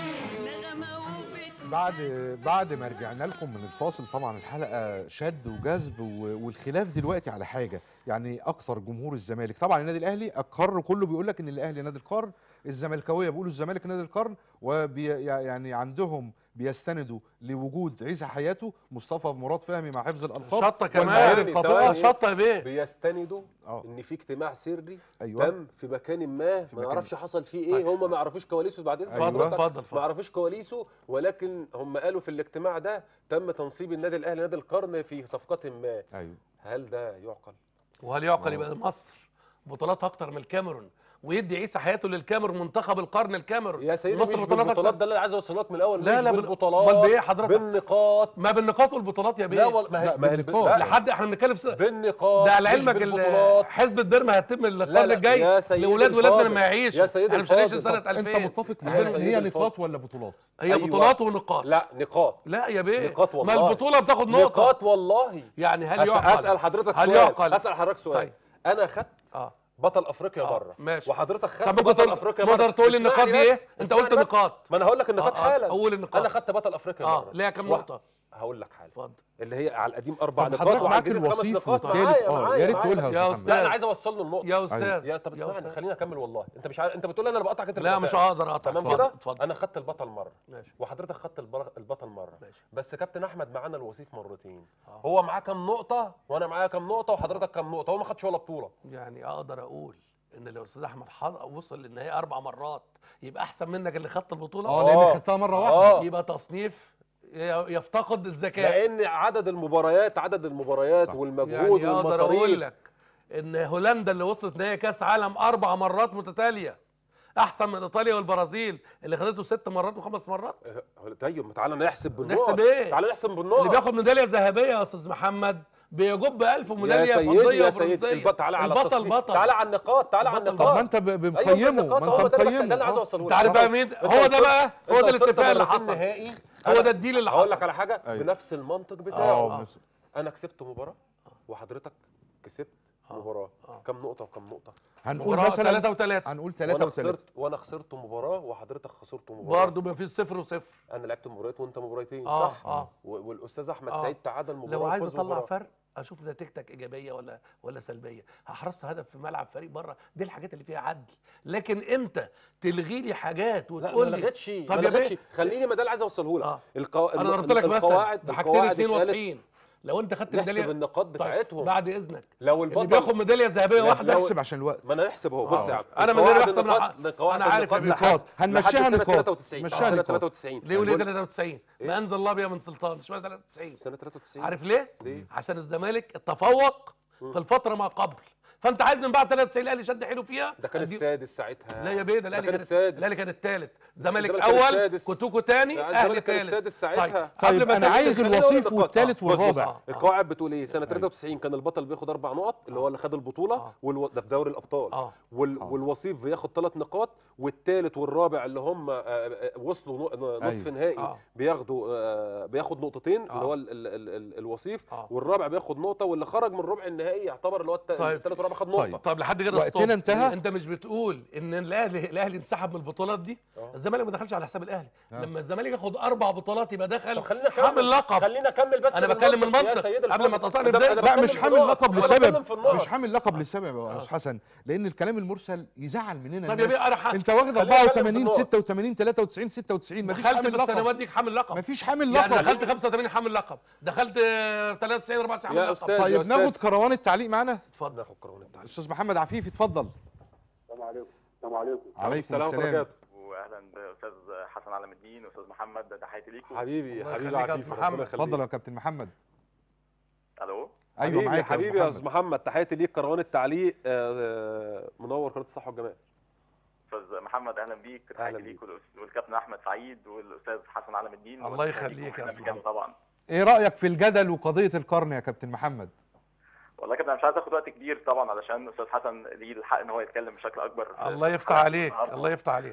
بعد بعد ما رجعنا لكم من الفاصل طبعا الحلقه شد وجذب، والخلاف دلوقتي على حاجه يعني اكثر جمهور الزمالك طبعا النادي الاهلي القرن كله بيقول لك ان الاهلي نادي القرن، الزملكاويه بيقولوا الزمالك نادي القرن، وبي يعني عندهم بيستندوا لوجود عيسى حياته، مصطفى مراد فهمي مع حفظ الالقاب، شطه كمان شطه بيه. بيستندوا أوه. ان في اجتماع سري أيوة. تم في مكان ما ما نعرفش حصل فيه ايه. هم ما يعرفوش كواليسه بعد اذن أيوة. اتفضل ما يعرفوش كواليسه، ولكن هم قالوا في الاجتماع ده تم تنصيب النادي الاهلي نادي القرن في صفقات ما. ايوه. هل ده يعقل؟ وهل يعقل يبقى مصر بطولات اكتر من الكاميرون ويدي عيسى حياته للكاميرون منتخب القرن الكاميرون؟ يا سيدي مش بالبطولات، ده اللي انا عايز اوصله لك من الاول. لا مش لا بالبطولات. امال بايه حضرتك؟ بالنقاط. ما بالنقاط والبطولات يا بيه. لا والله ما هي بالنقاط لحد احنا بنتكلم في بالنقاط. ده على علمك حزب الديرما هيتم القرن الجاي لاولاد ولادنا لما يعيش. يا سيدي احنا مش هنعيش سنه ألفين. انت متفق معايا ان هي نقاط ولا بطولات؟ هي أيوة. بطولات ونقاط. لا نقاط. لا يا بيه نقاط والله. ما البطوله بتاخد نقطه. نقاط والله. يعني هل يعقل؟ هسال حضرتك سؤال. هل يعقل؟ هسال حضرتك سؤال. طيب. انا خدت اه بطل افريقيا آه. بره ماشي. وحضرتك خدت طب بطل افريقيا بره. تقدر تقول لي النقاط دي ايه؟ انت قلت نقاط. ما انا هقول لك النقاط آه. حالا. اول النقاط انا خدت بطل افريقيا اه بره. ليها كام نقطه؟ هقول لك حاجه. اتفضل. اللي هي على القديم اربع نقاط وعلى معاك الوصيف والثالث اه يا ريت تقولها يا استاذ. لا انا عايز اوصل له النقطه يا استاذ. يا طب اسمعني خليني اكمل والله. انت مش عارف انت بتقول لي انا بقطعك انت لا مش هقدر اقطع. تمام كده. انا خدت البطل مره ماشي. وحضرتك خدت البطل مره ماشي. بس كابتن احمد معانا الوصيف مرتين. آه. هو معاه كام نقطه وانا معايا كام نقطه وحضرتك كام نقطه. هو ما خدش ولا بطوله. يعني اقدر اقول ان لو الاستاذ احمد وصل للنهائي اربع مرات يبقى احسن منك اللي خدت البطوله. اه لان خدتها مره واحده. يبقى تصنيف يفتقد الذكاء، لان عدد المباريات عدد المباريات والمجهود يعني والمصاريف. اقدر اقول لك ان هولندا اللي وصلت نهائي كاس عالم اربع مرات متتاليه احسن من ايطاليا والبرازيل اللي خدته ست مرات وخمس مرات. طيب تعالى نحسب بالنقط. نحسب ايه؟ تعالى نحسب بالنقط. اللي بياخد ميداليه ذهبيه يا استاذ محمد بيجب ألف ميداليه فضيه يا سيدي. البطل تعالى على البطل بطل تعالى على النقاط تعالى على النقاط. طب ما انت بمقيمه ما انت مقيمه. ده اللي عايز اوصله لك. انت عارف بقى مين هو ده بقى؟ هو ده الاتفاق اللي حصل. النهائي هو ده الديل اللي حصل. هقول لك على حاجه بنفس المنطق بتاعه. انا كسبت مباراه وحضرتك كسبت مباراه. كم نقطه وكم نقطه؟ هنقول مثلا ثلاثة وثلاثة. هنقول ثلاثة وثلاثة. وانا خسرت مباراه وحضرتك خسرت مباراه. برضه ما فيش صفر وصفر. انا لعبت مباريات وانت مباراتين آه صح؟ اه والاستاذ احمد آه. سعيد تعادل مباراه. لو عايز اطلع فرق اشوف نتيجتك ايجابيه ولا ولا سلبيه. حرصت هدف في ملعب فريق بره، دي الحاجات اللي فيها عدل. لكن انت تلغي لي حاجات وتقول لي لي ما لغيتش ما لغيتش. خليني ما ده اللي عايز اوصله لك. آه. القو... انا ضربت لك مثلا بحاجتين اتنين واضحين. لو انت خدت ميداليه نحسب النقاط بتاعتهم. طيب بعد اذنك لو البطل اللي بياخد ميداليه ذهبيه واحده نحسب عشان الوقت. ما انا نحسب اهو. بص يا عم انا من غير احسب انا عارف النقاط هنمشيها نقاط. ثلاثة وتسعين مشيها نقاط. ثلاثة وتسعين ليه وليه ثلاثة وتسعين؟ ما انزل الله بيها من سلطان. اشمعنى ثلاثة وتسعين؟ سنه ثلاثة وتسعين عارف ليه؟ ليه؟ عشان الزمالك تفوق في الفتره ما قبل فانت عايز من بعد ثلاثة وتسعين الاهلي شد حيله فيها. ده كان السادس ساعتها. لا يا بيه، ده كان الاهلي السادس. الاهلي كان الثالث، زمالك اول، كوتوكو ثاني، اهلي كان ثالث. السادس ساعتها. طيب, طيب انا عايز الوصيف والثالث والرابع. القواعد بتقول ايه؟ سنه ثلاثة وتسعين كان البطل بياخد اربع نقط اللي هو اللي خد البطوله، آه. والو... ده في دوري الابطال. آه. وال... والوصيف بياخد ثلاث نقاط، والثالث والرابع اللي هم وصلوا نصف أيوه. نهائي آه. بياخدوا بياخد نقطتين آه. اللي هو ال... ال... ال... الوصيف آه. والرابع بياخد نقطه، واللي خرج من ربع النهائي يعتبر اللي هو الثالث طيب. والرابع خد نقطه. طيب, طيب لحد كده وقتنا انتهى. انت مش بتقول ان الاهلي الاهلي انسحب من البطولات دي؟ أوه. الزمالك ما دخلش على حساب الاهلي. أوه. لما الزمالك ياخد اربع بطولات يبقى دخل حامل لقب. خلينا اكمل بس. انا بتكلم من المنطق قبل ما تقطعني. لا مش حامل لقب لسبب، مش حامل لقب لسبب يا استاذ حسن، لان الكلام المرسل يزعل مننا. طب يا بيه انا انت واخد اربعة وثمانين ستة وثمانين ثلاثة وتسعين ستة وتسعين مفيش حامل لقب. السنوات دي حامل لقب. مفيش حامل لقب. يعني دخلت خمسة وثمانين حامل لقب، دخلت ثلاثة وتسعين أربعة وتسعين حامل لقب. طيب ناخد كروان التعليق معانا. اتفضل. ناخد كروان التعليق. استاذ محمد عفيفي اتفضل. السلام عليكم. السلام عليكم. عليكم السلام وبركاته. واهلا باستاذ حسن علم الدين واستاذ محمد، تحياتي ليكم. حبيبي حبيبي عفيفي محمد. اتفضل يا كابتن محمد. الو. ايوه معاك حبيبي يا استاذ محمد، تحياتي ليك. كروان التعليق منور قناه الصحه والجمال. استاذ محمد اهلا بيك، تحياتي ليك والكابتن احمد سعيد والاستاذ حسن علم الدين. الله يخليك يا استاذ محمد. طبعا. ايه رايك في الجدل وقضيه القرن يا كابتن محمد؟ والله كابتن انا مش عايز اخد وقت كبير طبعا علشان الاستاذ حسن ليه الحق ان هو يتكلم بشكل اكبر. الله يفتح عليك، الله يفتح عليك.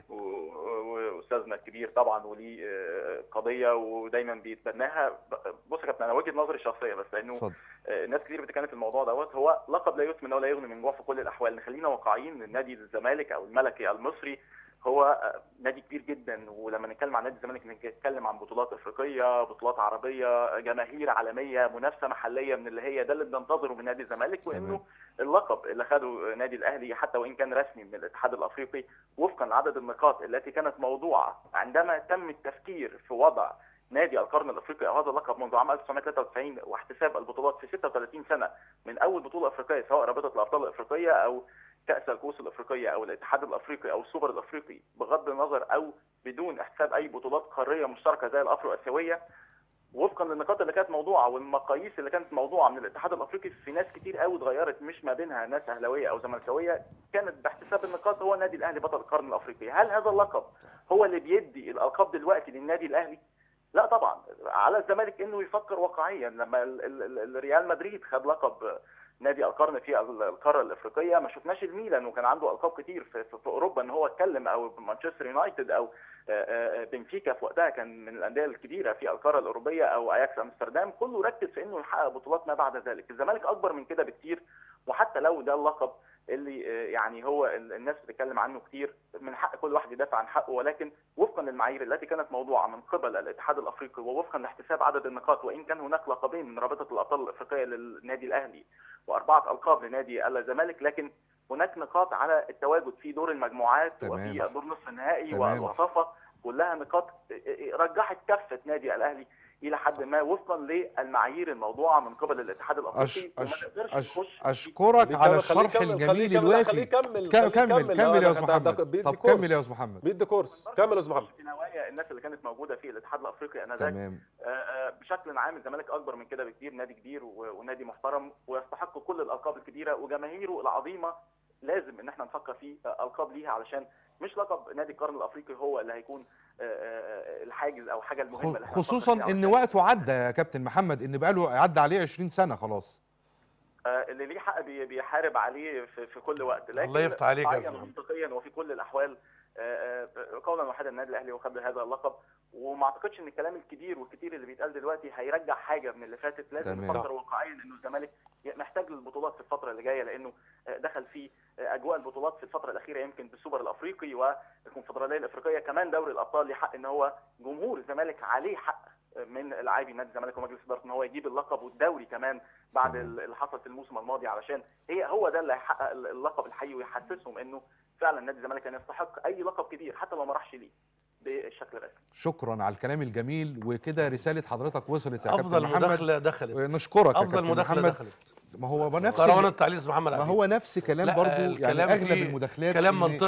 واستاذنا الكبير طبعا وليه قضيه ودايما بيتبناها. بص يا كابتن انا وجهه نظري الشخصيه بس لانه صد. ناس كتير بتتكلم في الموضوع دوت. هو لقب لا يسمن ولا يغني من جوع في كل الاحوال. نخلينا واقعيين. النادي الزمالك او الملكي المصري هو نادي كبير جدا، ولما نتكلم عن نادي الزمالك نتكلم عن بطولات افريقيه، بطولات عربيه، جماهير عالميه، منافسه محليه من اللي هي ده اللي بننتظره من نادي الزمالك. وانه اللقب اللي خده نادي الاهلي حتى وان كان رسمي من الاتحاد الافريقي وفقا لعدد النقاط التي كانت موضوعه عندما تم التفكير في وضع نادي القرن الافريقي او هذا اللقب منذ عام ألف وتسعمائة وثلاثة وتسعين واحتساب البطولات في ستة وثلاثين سنه من اول بطوله افريقيه سواء رابطه الابطال الافريقيه او كأس الكؤوس الافريقيه او الاتحاد الافريقي او السوبر الافريقي بغض النظر او بدون احتساب اي بطولات قاريه مشتركه زي الافرو اسيويه وفقا للنقاط اللي كانت موضوعه والمقاييس اللي كانت موضوعه من الاتحاد الافريقي. في ناس كتير قوي اتغيرت مش ما بينها ناس اهلاويه او زملكاويه كانت باحتساب النقاط هو النادي الاهلي بطل القرن الافريقي. هل هذا اللقب هو اللي بيدي الالقاب دلوقتي للنادي الاهلي؟ لا طبعا. على الزمالك انه يفكر واقعيا. لما الريال مدريد خد لقب نادي القرن في القاره الافريقيه ما شفناش الميلان وكان عنده القاب كتير في, في اوروبا ان هو اتكلم او مانشستر يونايتد او بنفيكا في وقتها كان من الانديه الكبيره في القاره الاوروبيه او اياكس امستردام كله ركز في انه يحقق بطولات ما بعد ذلك. الزمالك اكبر من كده بكتير وحتى لو ده اللقب اللي يعني هو الناس بتتكلم عنه كتير من حق كل واحد يدافع عن حقه ولكن وفقا للمعايير التي كانت موضوعه من قبل الاتحاد الافريقي ووفقا لاحتساب عدد النقاط وان كان هناك لقبين من رابطه الابطال الافريقيه للنادي الاهلي واربعه القاب لنادي الزمالك لكن هناك نقاط على التواجد في دور المجموعات تمام. وفي دور نصف النهائي والوصافه كلها نقاط رجحت كفه نادي الاهلي الى حد ما وفقا للمعايير الموضوعه من قبل الاتحاد الافريقي. أش... أش... أش... اشكرك على الشرح الجميل الوافي. كمل كمل كمل يا استاذ محمد. طب كمل يا استاذ محمد. بيدي كورس. كمل يا استاذ محمد. نوايا الناس اللي كانت موجوده في الاتحاد الافريقي انا ذاك بشكل عام الزمالك اكبر من كده بكتير. نادي كبير ونادي محترم ويستحق كل الالقاب الكبيره وجماهيره العظيمه لازم ان احنا نفكر في القاب ليها علشان مش لقب نادي القرن الافريقي هو اللي هيكون الحاجز او حاجه المهمه اللي خصوصا ان وقته عدى يا كابتن محمد ان بقى له عدى عليه عشرين سنه خلاص. اللي ليه حق بيحارب عليه في, في كل وقت لكن الله يفتح عليك يا زلمه منطقيا وفي كل الاحوال قولا واحدا النادي الاهلي وخد هذا اللقب وما اعتقدش ان الكلام الكبير والكتير اللي بيتقال دلوقتي هيرجع حاجه من اللي فاتت. لازم نفكر واقعيا انه الزمالك محتاج للبطولات في الفتره اللي جايه لانه دخل في اجواء البطولات في الفتره الاخيره يمكن بالسوبر الافريقي والكونفدراليه الافريقيه كمان دوري الابطال ليه حق ان هو جمهور الزمالك عليه حق من لاعبي نادي الزمالك ومجلس ادارته ان هو يجيب اللقب والدوري كمان بعد اللي حصل في الموسم الماضي علشان هي هو ده اللي هيحقق اللقب الحقيقي ويحسسهم انه فعلا نادي الزمالك كان يستحق اي لقب كبير حتى لو ما راحش ليه بالشكل الرسمي. شكرا على الكلام الجميل وكده رساله حضرتك وصلت يا كابتن محمد. افضل مداخله دخلت. نشكرك يا افضل مداخله دخلت. ما هو نفس كروان التعليق محمد ما هو نفس كلام برضو يعني اغلب المداخلات كلام منطقي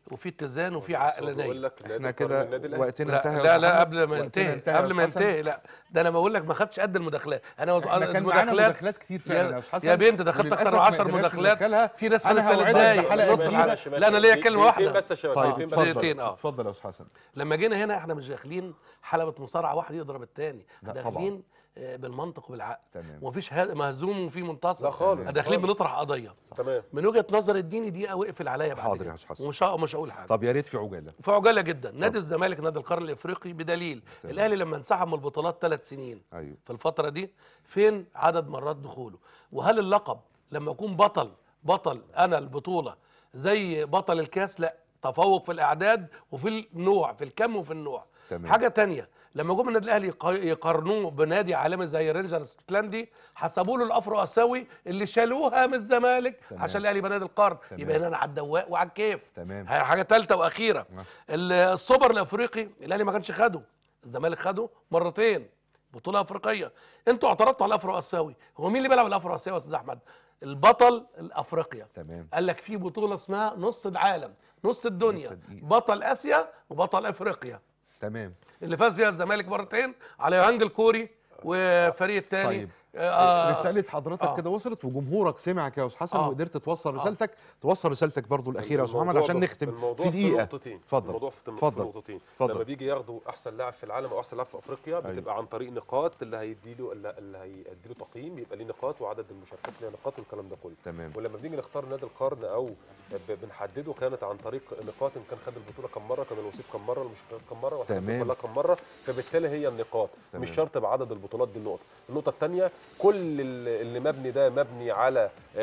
وفي اتزان وفي عقلانيه. احنا كده وقتنا انتهى. لا لا قبل ما ينتهي قبل ما ينتهي لا ده انا بقول لك ما خدتش قد المداخلات. انا كان معانا مداخلات كتير فعلا يا استاذ حسن. يا بنت دخلت اكتر من عشر مداخلات. في ناس خدت ثلاث دقايق. لا انا ليا كلمه واحده بس يا شباب. طيب اتفضل اتفضل يا استاذ حسن. لما جينا هنا احنا مش داخلين حلبة مصارعه واحد يضرب الثاني، داخلين بالمنطق وبالعقل. تمام. ومفيش مهزوم وفي منتصر. لا خالص. داخلين بنطرح قضيه. تمام. من وجهه نظر الديني دي واقفل عليا بعد حاضر يا استاذ حسن. ومش مش هقول حاجه. طب يا ريت في عجاله. في عجاله جدا. نادي الزمالك نادي القرن الافريقي بدليل تمام. الاهلي لما انسحب من البطولات ثلاث سنين أيوه. في الفتره دي فين عدد مرات دخوله؟ وهل اللقب لما اكون بطل بطل انا البطوله زي بطل الكاس؟ لا، تفوق في الاعداد وفي النوع، في الكم وفي النوع. تمام. حاجه ثانيه، لما جم النادي الاهلي يقارنوه بنادي عالمي زي رينجر اسكتلندي حسبوا له الافرو اسيوي اللي شالوها من الزمالك عشان الاهلي يبقى نادي القرن. يبقى هنا على الدواء وعلى الكيف. تمام. حاجه ثالثه واخيره، السوبر الافريقي الاهلي ما كانش خده، الزمالك خده مرتين بطوله افريقيه. انتوا اعترضتوا على الافرو اسيوي، هو مين اللي بيلعب الافرو اسيوي يا استاذ احمد؟ البطل الافريقيا. تمام. قال لك في بطوله اسمها نص العالم، نص الدنيا، بطل اسيا وبطل افريقيا. تمام. اللي فاز فيها الزمالك مرتين على يوهانج الكوري وفريق الثاني. طيب آه رساله حضرتك آه. كده وصلت وجمهورك سمعك يا استاذ حسن آه. وقدرت توصل رسالتك. آه. توصل رسالتك برضو الاخيره يا استاذ محمد عشان نختم في دقيقه. اتفضل. الموضوع في نقطتين. لما بيجي ياخدوا احسن لاعب في العالم او احسن لاعب في افريقيا بتبقى أيوه. عن طريق نقاط اللي هيدي له اللي هيدي له تقييم، بيبقى ليه نقاط وعدد المشاركات ليه نقاط والكلام ده كله. تمام. ولما بنيجي نختار نادي القرن او بنحدده كانت عن طريق نقاط ان كان خد البطوله كم مره، كان الوصيف كم مره، المشاركات كم مره، تمام. كم مره، فبالتالي هي النقاط. تمام. مش شرط بعدد البطولات دي النقطه. النقطه الثانيه كل اللي مبني ده مبني على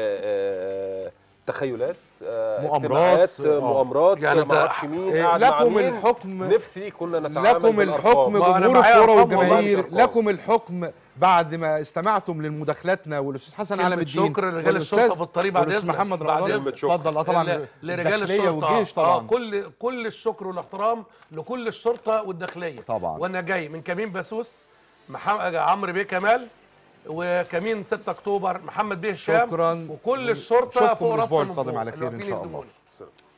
آآ آآ تخيلات، مؤامرات مؤامرات يعني ما اعرفش مين قاعد لكم الحكم. نفسي كنا نتعامل لكم الحكم جمهور الكوره والجماهير، لكم الحكم بعد ما استمعتم لمداخلاتنا والاستاذ حسن علم الدين. شكر لرجال الشرطه في الطريق بعد اذنك. محمد رمضان اتفضل. اه طبعا لرجال الشرطه طبعا. اه كل كل الشكر والاحترام لكل الشرطه والداخليه طبعا. وانا جاي من كمين باسوس محمد عمرو بيه كمال، وكمين ستة اكتوبر محمد بيه هشام، شكرا وكل الشرطه فوق راسنا القادم على خير ان شاء الله.